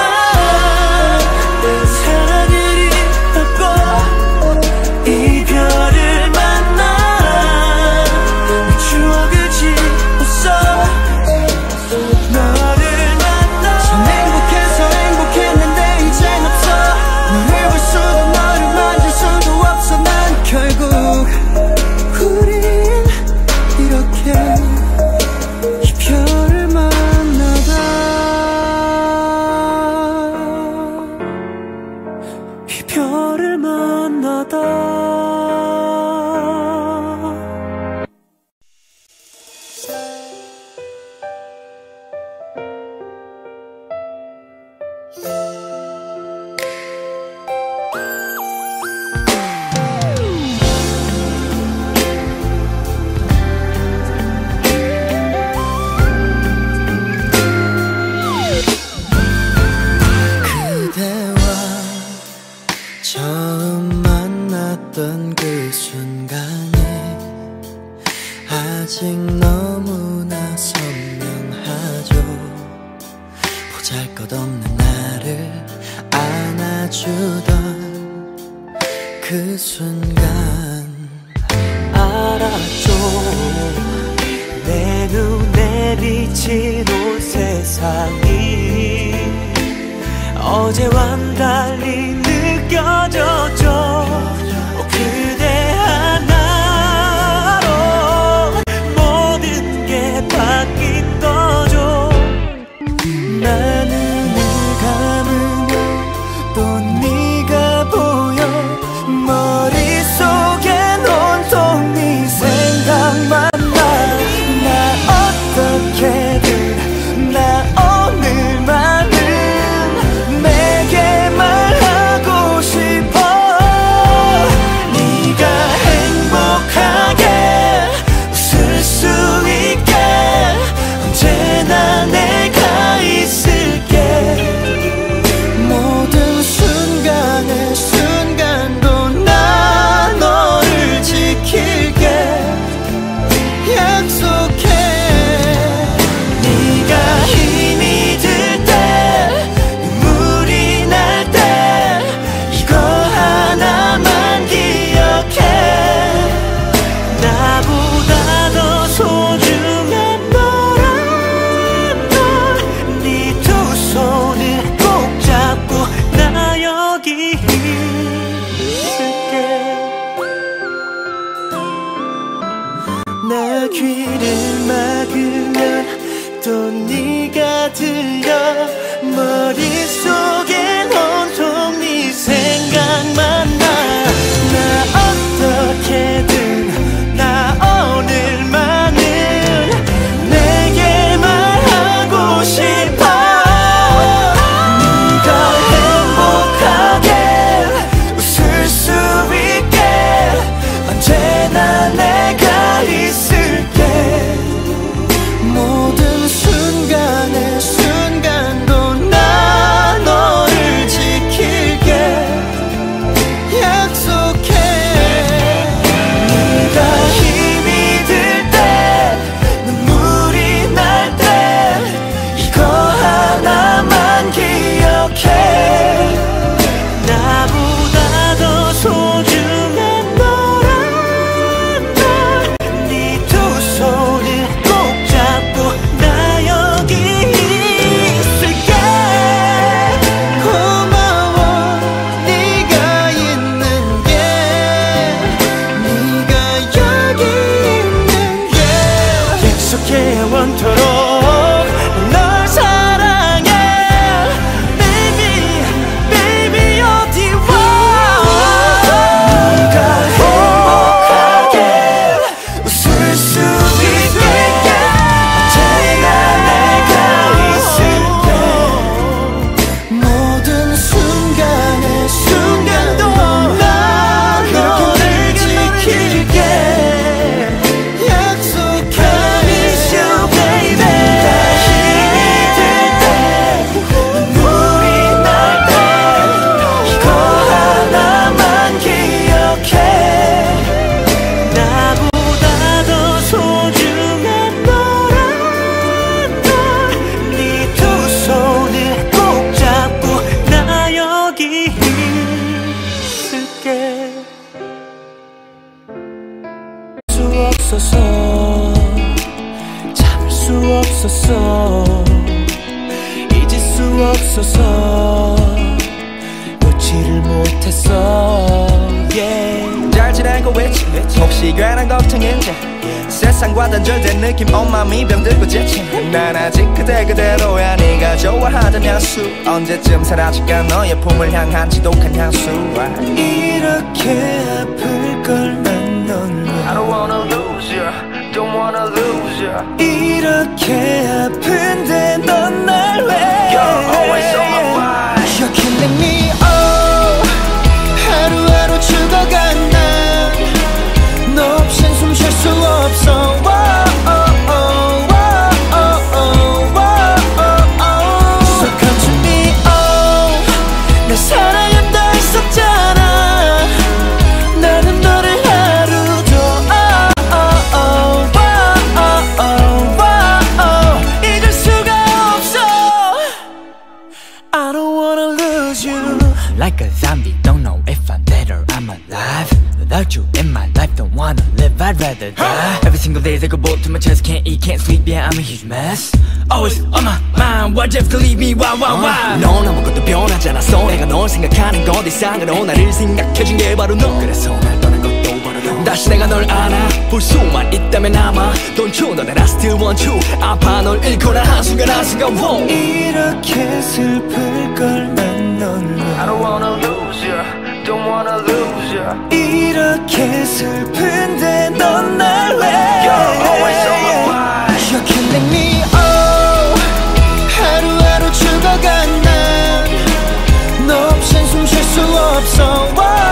사랑을 잃었고 이별을 만나 내 추억을 지웠어 너를 만나 참 행복해서 행복했는데 이젠 없어 너를 볼 수도 너를 만질 수도 없어 난 결국 우린 이렇게 이별을 만나다 이별을 만나다 그대와 처음 만났던 그 순간이 아직 너무나 선명하죠 보잘것없는 나를 안아주던 그 순간 알았죠 내 눈에 비친 온 세상이 어제와는 달리 느껴졌죠 그대 하나로 모든 게 바뀐 거죠 나 눈을 감으면 또 네가 보여 머릿속엔 온통 네 생각만 나 어떻게든 나 오늘만은 내게 말하고 싶어 네가 행복하게 웃을 수 있게 언제나 내가 있을게 모든 순간에 순간도 나 너를 지킬게 약속해 네가 힘이 들 때 눈물이 날 때 이거 하나만 기억해 나보다 더 소중한 너란 걸 네 두 손을 꼭 잡고 나 여기 있을게 나 귀를 막으면 또 네가 들려 머릿속엔 온통 네 생각만 나 어떻게든 나 오늘만은 내게 말하고 싶어 네가 행복하게 웃을 수 있게 언제나 내가 있을게 모든 순간에 순간도 나 너를 지킬게 없어서 참을 수 없어서 잊을 수 없어서 놓지를 못했어 yeah. 잘 지내고 있지 혹시 괜한 걱정인지 세상과 단절된 느낌 온 맘이 병들고 지친 난 아직 그대로야 네가 좋아하던 향수 언제쯤 사라질까 너의 품을 향한 지독한 향수 이렇게 아플 걸 난 널 I don't wanna lose you, don't wanna lose you 이렇게 아픈데 넌 날 왜 You're always on my mind You're killing me oh 하루하루 죽어간다 너 없인 숨 쉴 수 없어 So come to me oh 내 사랑한다 했었잖아 나는 너를 하루도 잊을 수가 없어 I don't wanna lose you Like a zombie, don't know if I'm dead or I'm alive Without you in my life, don't wanna live, I'd rather die Every single day I go bolt to my chest, can't eat, can't sleep, yeah, I'm a huge mess Always on my mind, why'd you have to leave me, why? 넌 아무것도 변하지 않았어 내가 널 생각하는 것 이상으로 나를 생각해준 게 바로 너 그래서 날 떠난 것도 바로 너 다시 내가 널 안아볼 수만 있다면 아마 Don't you know that I still want you 아파 널 잃거나 한순간 whoa. 이렇게 슬플 걸 난 널 I don't wanna lose you, don't wanna lose you 이렇게 슬픈데 넌 날 왜 You're always on my mind You're killing me oh 하루하루 죽어간다 너 없인 숨 쉴 수 없어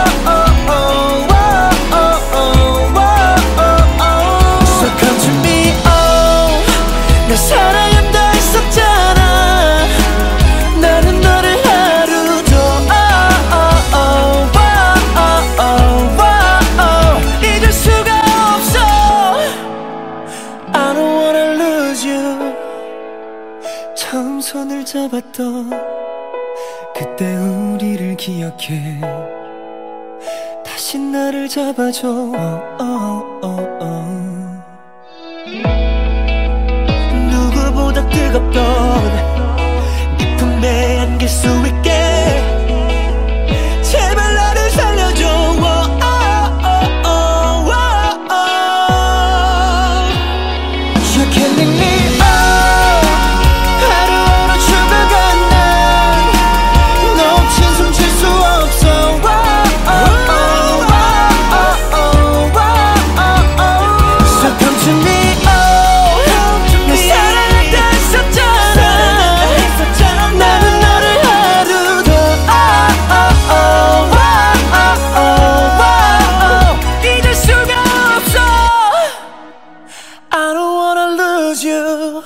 So come to me oh 내 사랑한다 했었잖아 나는 너를 하루도 잊을 수가 없어 I don't wanna lose you 처음 손을 잡았던 그때 우리를 기억해 다시 나를 잡아줘 누구보다 뜨겁던 네 품에 안길 수 있게 제발 나를 살려줘 You're killing me oh 하루하루 죽어간다 너 없인 숨 쉴 수 없어 So come to me oh 내 사랑한다 했었잖아 나는 너를 하루도 잊을 수가 없어 I don't wanna lose you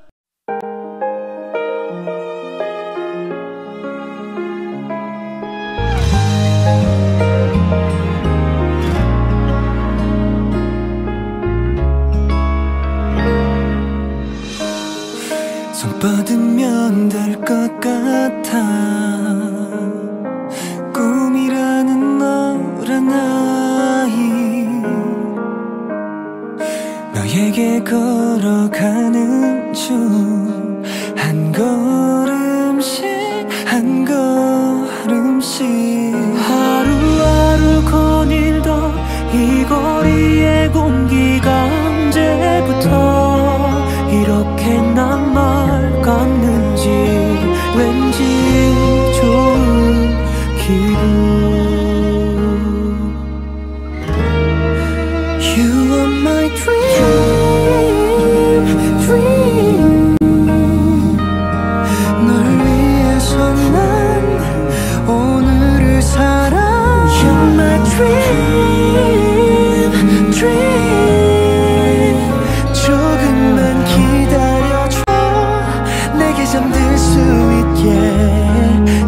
손 뻗으면 될 것 같아 꿈이라는 너란 아이 너에게 걸어가는 중 한 걸음씩 한 걸음씩 하루하루 거닐던 이 거리의 공기가 언제부터 이렇게 난 말 같는지 왠지 좋은 기분 You are my dream 널 위해서 난 오늘을 살아 You're my dream 조금만 기다려줘 내게 잠들 수 있게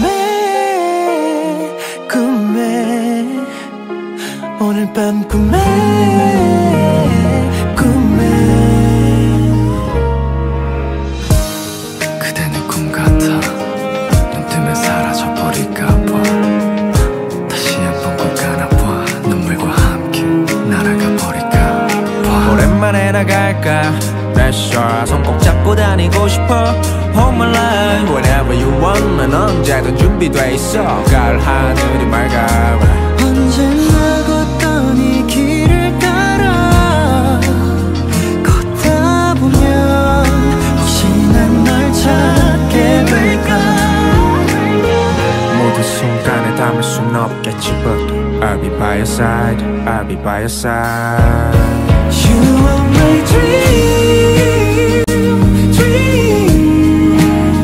꿈에 오늘 밤 꿈에 그대는 꿈 같아 눈 뜨면 사라져버릴까봐 다시 한번 꼭 안아봐 눈물과 함께 날아가 버릴까 다니고 싶어 All my life Whenever you want 난 언제든 준비돼 있어 가을 하늘이 맑아 언제나 걷던 이 길을 따라 걷다 보면 혹시 난 널 찾게 될까 모든 순간에 담을 순 없겠지 But I'll be by your side I'll be by your side You are my dream, dream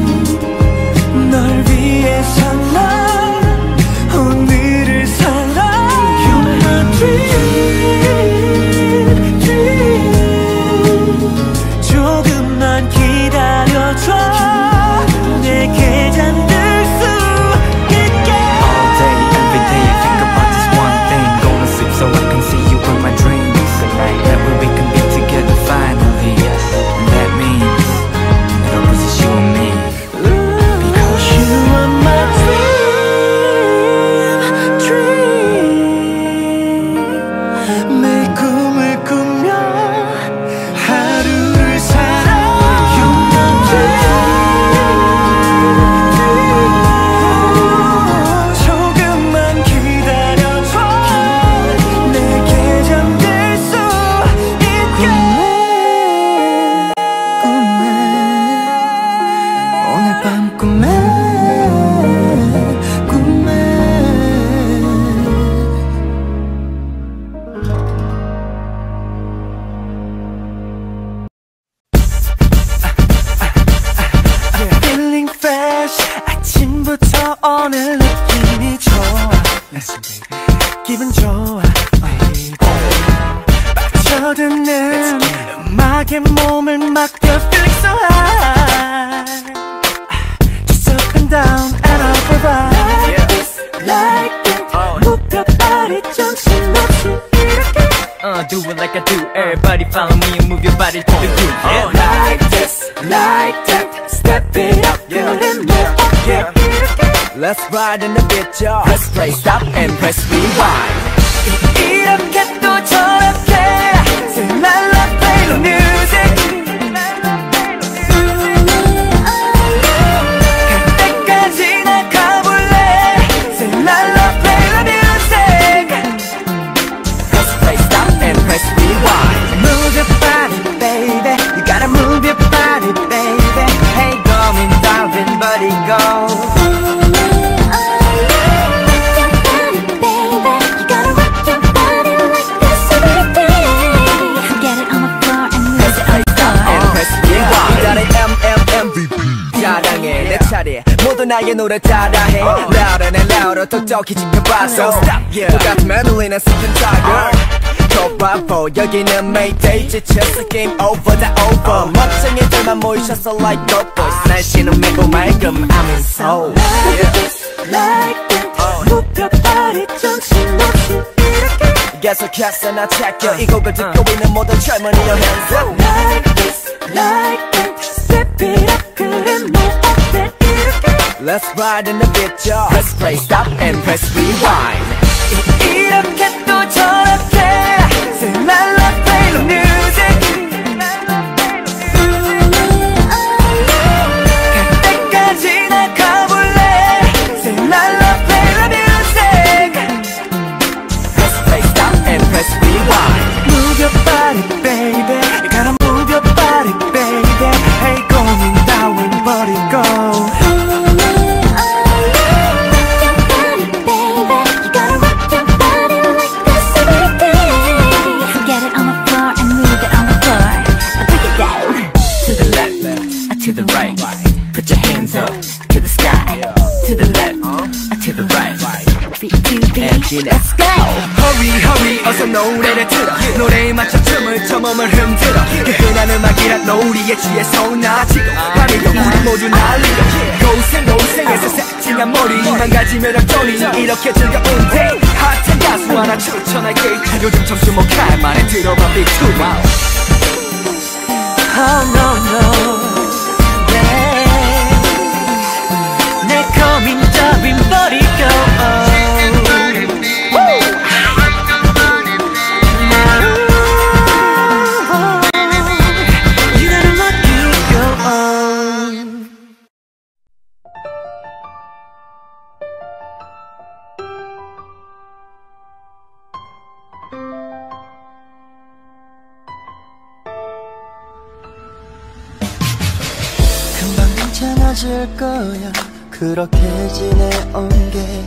널 위해서 난 오늘을 살아 You are my dream, dream 조금만 기다려줘 내게 잠들 수 있게 All day, every day I think about this one thing Going to sleep so I can see you in my dreams That way we can be together finally And that means that it was just you and me Because You are my dream, dream 내 꿈을 꾸며 하루를 살아 You are my dream, 조금만 기다려줘 내게 잠들 수 있게 꿈에 오늘 밤 꿈에 꿈에 Feeling fresh 아침부터 오늘 느낌이 좋아 기분 좋아 빠져드는 음악에 몸을 맡겨 Feeling so high Just up and down and I'll provide Like this, like that Move your body 정신없이 이렇게 Do it like I do. Everybody follow me and move your body to the groove. Yeah. Like this, like that Step it up, 그래 내 어깨 이렇게 Let's ride in the beat, yo. Press play, stop and press rewind. 이렇게 또 저렇게 Say la la play the music 갈 때까지 나 가볼래 Say la la play the music Press play, stop and press rewind. Move your body baby You gotta move your body baby Hey, going darling, buddy, go. 내 차례 모두 나의 노래 따라해 Louder and louder 톡톡히 지켜봐 So stop 똑같으면 울리는 Sleeping Tiger 거봐보 여기는 Mayday 지쳤어 Game over 다 over 멋쟁이들만 모이셨어 like dope boys 날씨는 매우 맑음 I'm in soul Like this, like that Move your body 정신없이 이렇게 계속해서 나 찾겨 이 곡을 듣고 있는 모든 젊은이여 hands up Like this, like that Step it up 그래 뭐 어때 이렇게 Let's ride in the beat, yo. Press play, stop and press rewind. 이렇게 또 저렇게 Say la la play the music 갈 때까지 나 가볼래 Say la la play the music Press play, stop and press rewind. Move your body baby You gotta move your body baby Hey 고민 따윈 버리고 To the right, put your hands up to the sky. To the left, to the right. Let's go. Hurry, hurry, 어서 노래를 틀어. 노래에 맞춰 춤을 춰 몸을 흔들어. 그 흔한 음악이란 놀이에 취해서 나치고 밤이고 우리 모두 날리고 고생 고생해서 새침한 머리 망가진 매력존이 이렇게 즐거운데 핫한 가수 하나 추천할게. 요즘 점수 못 갈 만에 들어봐 Big Two. Oh no no 내 고민 따윈 버리고 You gotta let me go 맞을 거야 그렇게 지내온 게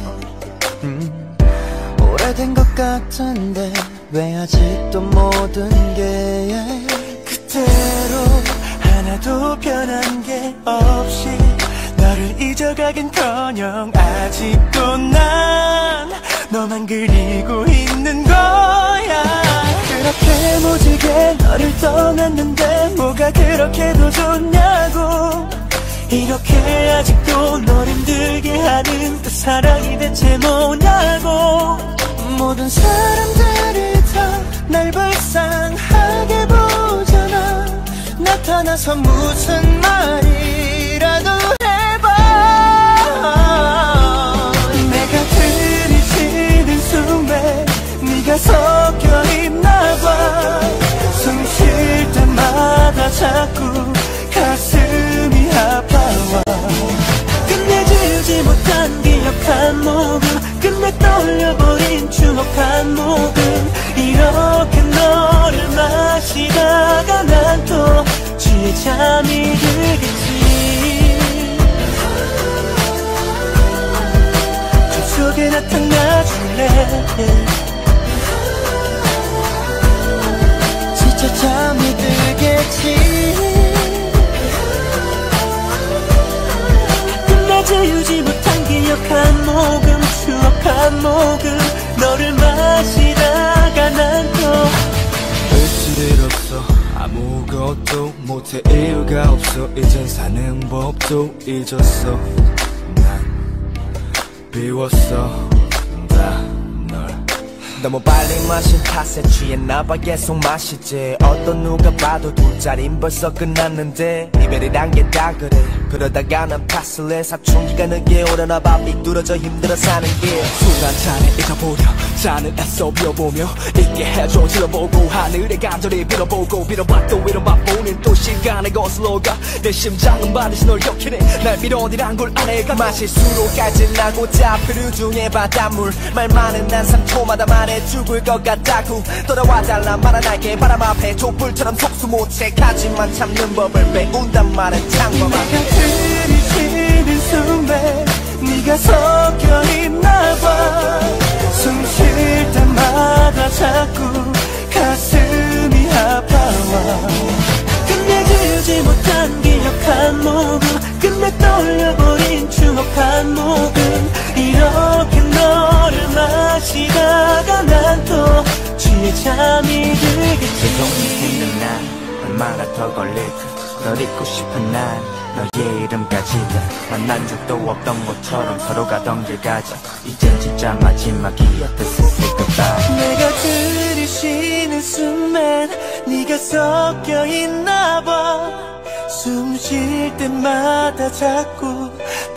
오래된 것 같은데 왜 아직도 모든 게 그대로 하나도 변한 게 없이 너를 잊어가긴커녕 아직도 난 너만 그리고 있는 거야 그렇게 모질게 너를 떠났는데 뭐가 그렇게도 좋냐고 이렇게 아직도 널 힘들게 하는 그 사랑이 대체 뭐냐고 모든 사람들이 다 날 불쌍하게 보잖아 나타나서 무슨 말이라도 해봐 내가 들이쉬는 숨에 네가 섞여 있나봐 숨 쉴 때마다 자꾸 가슴이 아파와 끝내 지우지 못한 기억 한 모금 끝내 떠올려버린 추억 한 모금 이렇게 너를 마시다가 난 또 취해 잠이 들겠지 저쪽에 나타나줄래 진짜 잠이 들겠지 지우지 못한 기억 한 모금 추억 한 모금 너를 마시다가 난 또 별짓 없어 아무것도 못해 이유가 없어 이젠 사는 법도 잊었어 난 비웠어 다 널 너무 빨리 마신 탓에 취했나봐 계속 마시지 어떤 누가 봐도 둘짜린 벌써 끝났는데 이별이란 게 다 그래 그러다가는 파슬레 사춘기가 늦게 오려나봐 삐뚤어져 힘들어 사는 길 술 한 잔에 잊어보려 잔을 애써 비워보며 잊게 해줘 질러보고 하늘에 간절히 빌어보고 빌어봐도 위로맛보는 또 시간에 거슬러 가 내 심장은 반드시 널 격히네 날 밀어내란 걸 아내가 마실 수로 깔질나고자 표류 중에 바닷물 말 많은 난 3초마다 말해 죽을 것 같다고 돌아와달라 말아날게 바람 앞에 촛불처럼 속수무책하지만 참는 법을 배운단 말은 창범하게 들이쉬는 숨에 네가 섞여 있나봐 숨 쉴 때마다 자꾸 가슴이 아파와 끝내 지우지 못한 기억 한 모금 끝내 떠올려버린 추억 한 모금 이렇게 너를 마시다가 난 또 취해 잠이 들겠지 있는 난 얼마나 더 걸릴까 널 잊고 싶은 난 너의 이름까지다 만난 적도 없던 것처럼 서로 가던 길 가자 이젠 진짜 마지막이었듯이 say goodbye 내가 들이쉬는 숨엔 네가 섞여 있나봐 숨 쉴 때마다 자꾸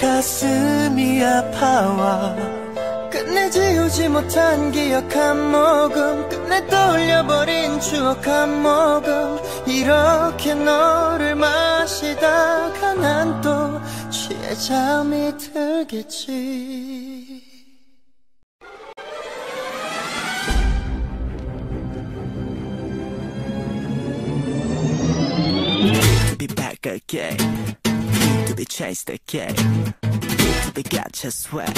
가슴이 아파와 끝내 지우지 못한 기억 한 모금 끝내 떠올려버린 추억 한 모금 이렇게 너를 마시다가 난 또 취해 잠이 들겠지 To be back again To be chased again To be got just sweat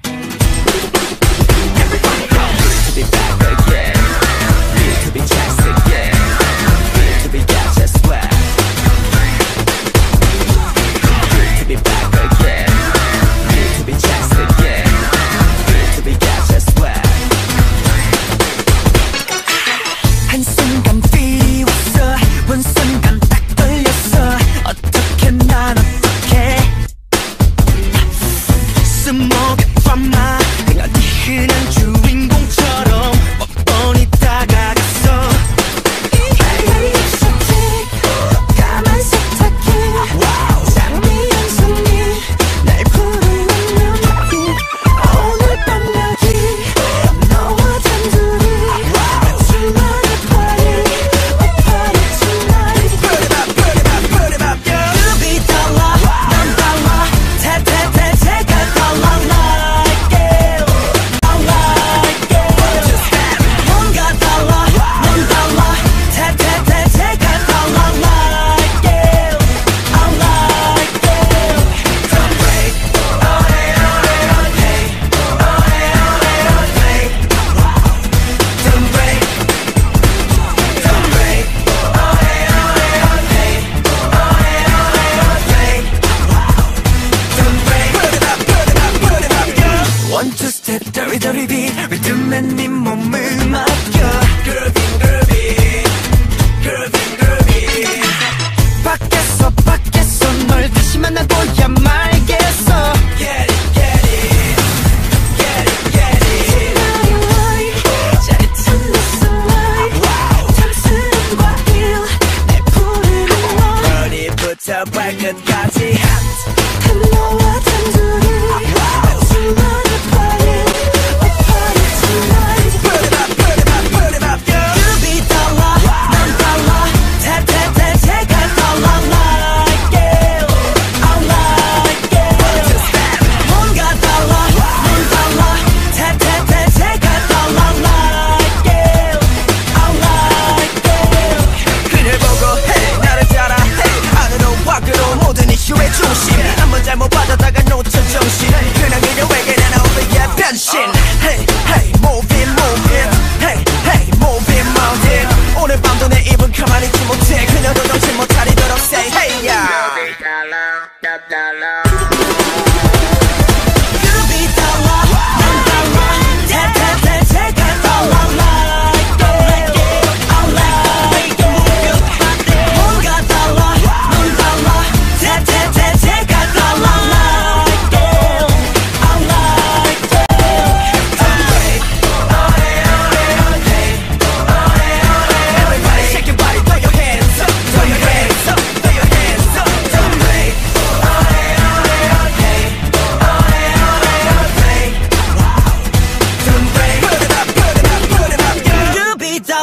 To be back again To be chased again To be got just sweat To be back again To be chased again To be got just sweat 한순간 필이 왔어 한순간 딱 걸렸어 어떻게 난 어떻게 Smoke from my 그냥 흔한 주인공처럼 뻔뻔히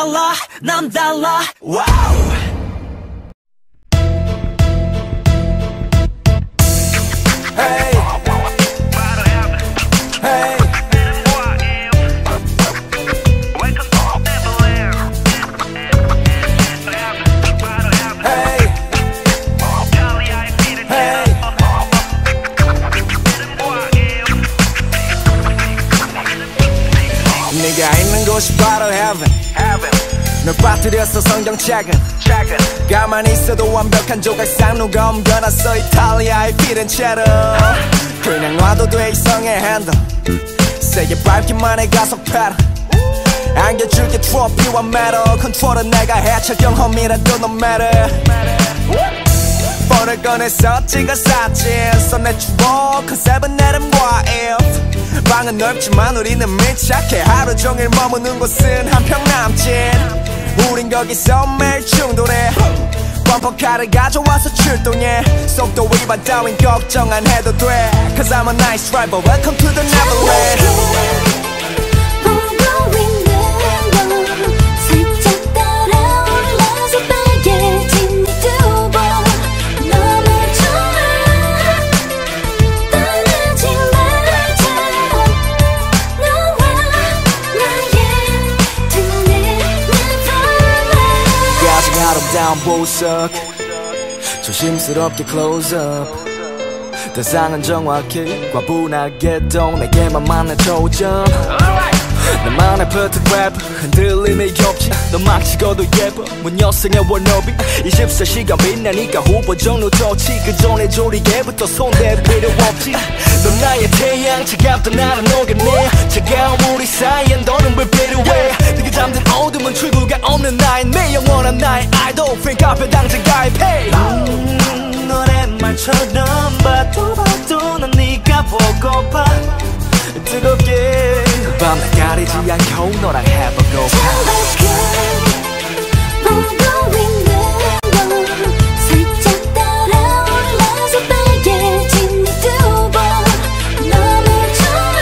달라 난 달라 와우 Hey Hey 네가 있는 곳이 바로 heaven 널 빠뜨렸어 성경책은 가만히 있어도 완벽한 조각상 누가 옮겨놨어 이탈리아의 피렌체로 그냥 놔도 돼 이성의 핸들 세게 밟기만 해 가속 패러 안겨줄게 트로피와 메달 컨트롤은 내가 해 철경험이라도 no matter 폰을 꺼내서 찍어 사진 손에 추억 컨셉은 내름과 if 방은 넓지만 우리는 밀착해 하루 종일 머무는 곳은 한평 남짓 우린 거기서 매일 충돌해 범퍼카를 가져와서 출동해 속도 위반 따윈 걱정 안 해도 돼 Cause I'm a nice driver Welcome to the Neverland 아름다운 보석 조심스럽게 close up 대상은 정확히 과분하게도 내게만 맞는 초점 나만의 perfect rap 흔들림이 겹치 너만 찍어도 예뻐 문 여성의 워너비 24시간 빛나니까 후보 정도 좋지 그 전에 조리개부터 손댈 필요 없지 넌 나의 태양 차갑던 나를 녹여내 차가운 우리 사이엔 너는 왜 필요해 네가 잠든 어둠은 출구가 없는 나의 내 영원한 나의 아이돌 팬 카페 당장 가입해 노랫말처럼 봐도 난 네가 보고파 뜨겁게 밤 날 가리지 않고 너랑 해보고 보고 있는 너 살짝 따라올라서 빨개진 네 두 번 너무 좋아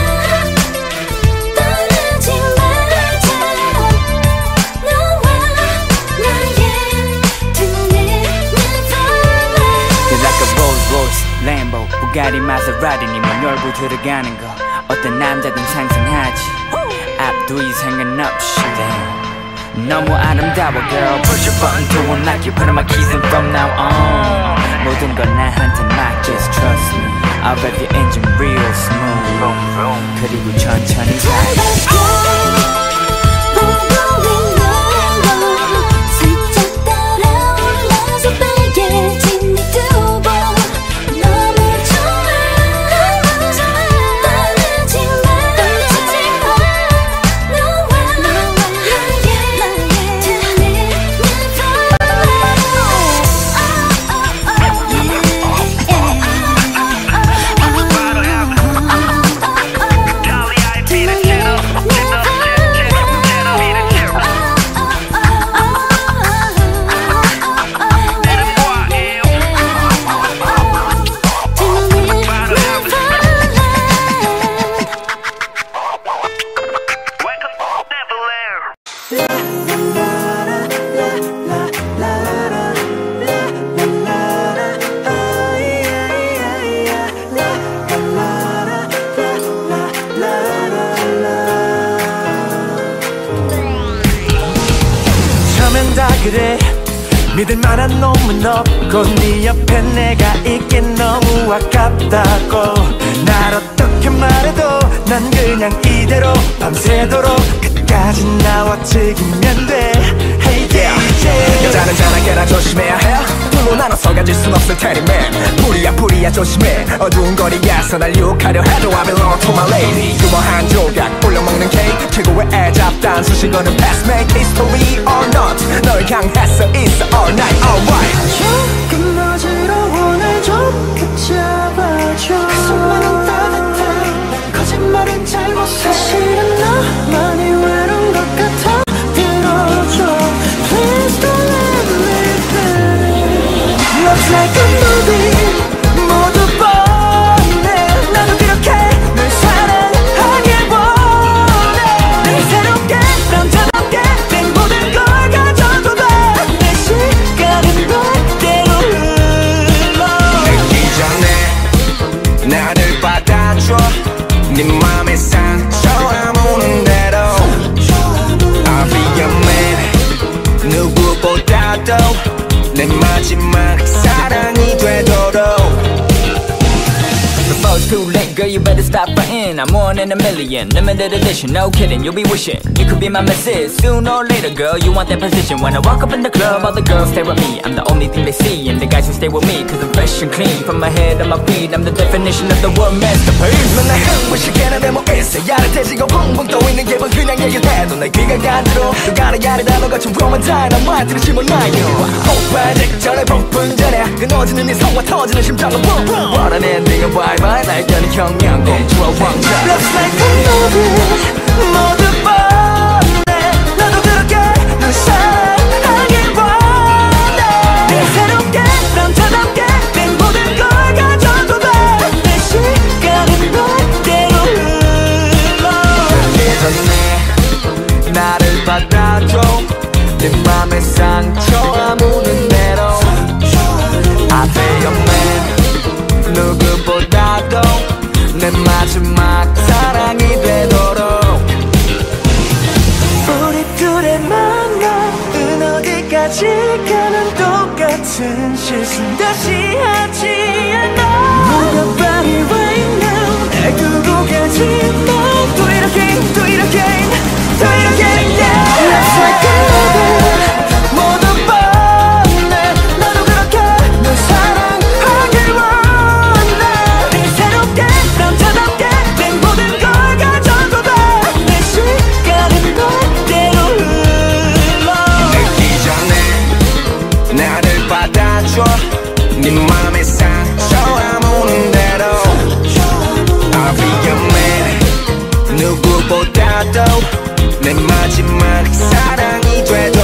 떠나지 말자 너와 나의 둘의 Neverland You're like a Rolls Royce, Lambo, Bugatti, Maserati 니만 열고 들어가는 거 어떤 남자든 상상하지 앞뒤 상관없이 너무 아름다워 girl Push your button to unlock you Put on my keys and from now on 모든 건 나한테 막 just trust me I'll rev your engine real smooth 그리고 천천히 가 그래 믿을 만한 놈은 없고 네 옆에 내가 있긴 너무 아깝다고 날 어떻게 말해도 난 그냥 이대로 밤새도록 끝까지 나와 즐기면 돼 Hey DJ 여자는 자나깨나 조심해야 해 둘로 나눠서 가질 순 없을 테니 man 불이야 조심해 어두운 거리에서 날 유혹하려 해도 I belong to my lady 유머한 조각 올려먹는 케이크 최고의 애잡단 수식어는 past make history or not 널 향해서 있어 all night alright 조금 어지러워 날 좀 붙잡아줘 그 손만은 따뜻해 거짓말은 잘못해 사실은 너만이 외로운 것 같아 들어줘 Please don't let me be Looks like a movie 모두 뻔해 나도 그렇게 널 사랑하길 원해 늘 새롭게 남자답게 된 모든 누구보다도 내 마지막 사랑이 되도록. Before it's too late, girl, you better stop frontin'. I'm one in a million, limited edition, no kidding. You'll be wishing you could be my missus. Sooner or later, girl, you want that position. When I walk up in the club, all the girls stare at me. I'm the only thing they see, and the guys who stay with me, cause I'm fresh and clean. From my head to my feet, I'm the definition of the word masterpiece. 넌 날 흥분시키는 내 몸에서 야릇해지고 붕붕 떠있는 기분 그냥 얘기해도 내 귀가 간지러 누가 내 야리다 너가 좀 wrong with time 말들을 심어놔요. 폭발 직전에 폭풍 전에 끊어지는 네 성과 터지는 심장은 붕붕 What an ending of bye-bye 날 겨는 경량 공주와 왕자 Looks like a movie 모두 뻔해 나도 그렇게 널 사랑하길 원해 네 새롭게 남자답게 내 모든 걸 가져도 돼내 시간은 너대로 흘러 그게 전에 나를 받아줘 내 맘의 상처 아무는 대로 I be your man 누구보다도 내 마지막 사랑이 되도록. 우리 둘의 만남은 어디까지 가는 똑같은 실수 다시 하지 않아 Move your body right now 날 두고 가지 마 Do it again, do it again, do it again, yeah Let's make a movie 모두 뻔해 나도 그렇게 널 사랑하길 원해 네 새롭게 남자답게 내 모든 걸 가져도 돼내 시간은 너대로 흘러 늦기 전에 나를 받아줘 네 맘의 상처 아무는 대로 I'll be your man 누구보다도 내 마지막 사랑이 되도록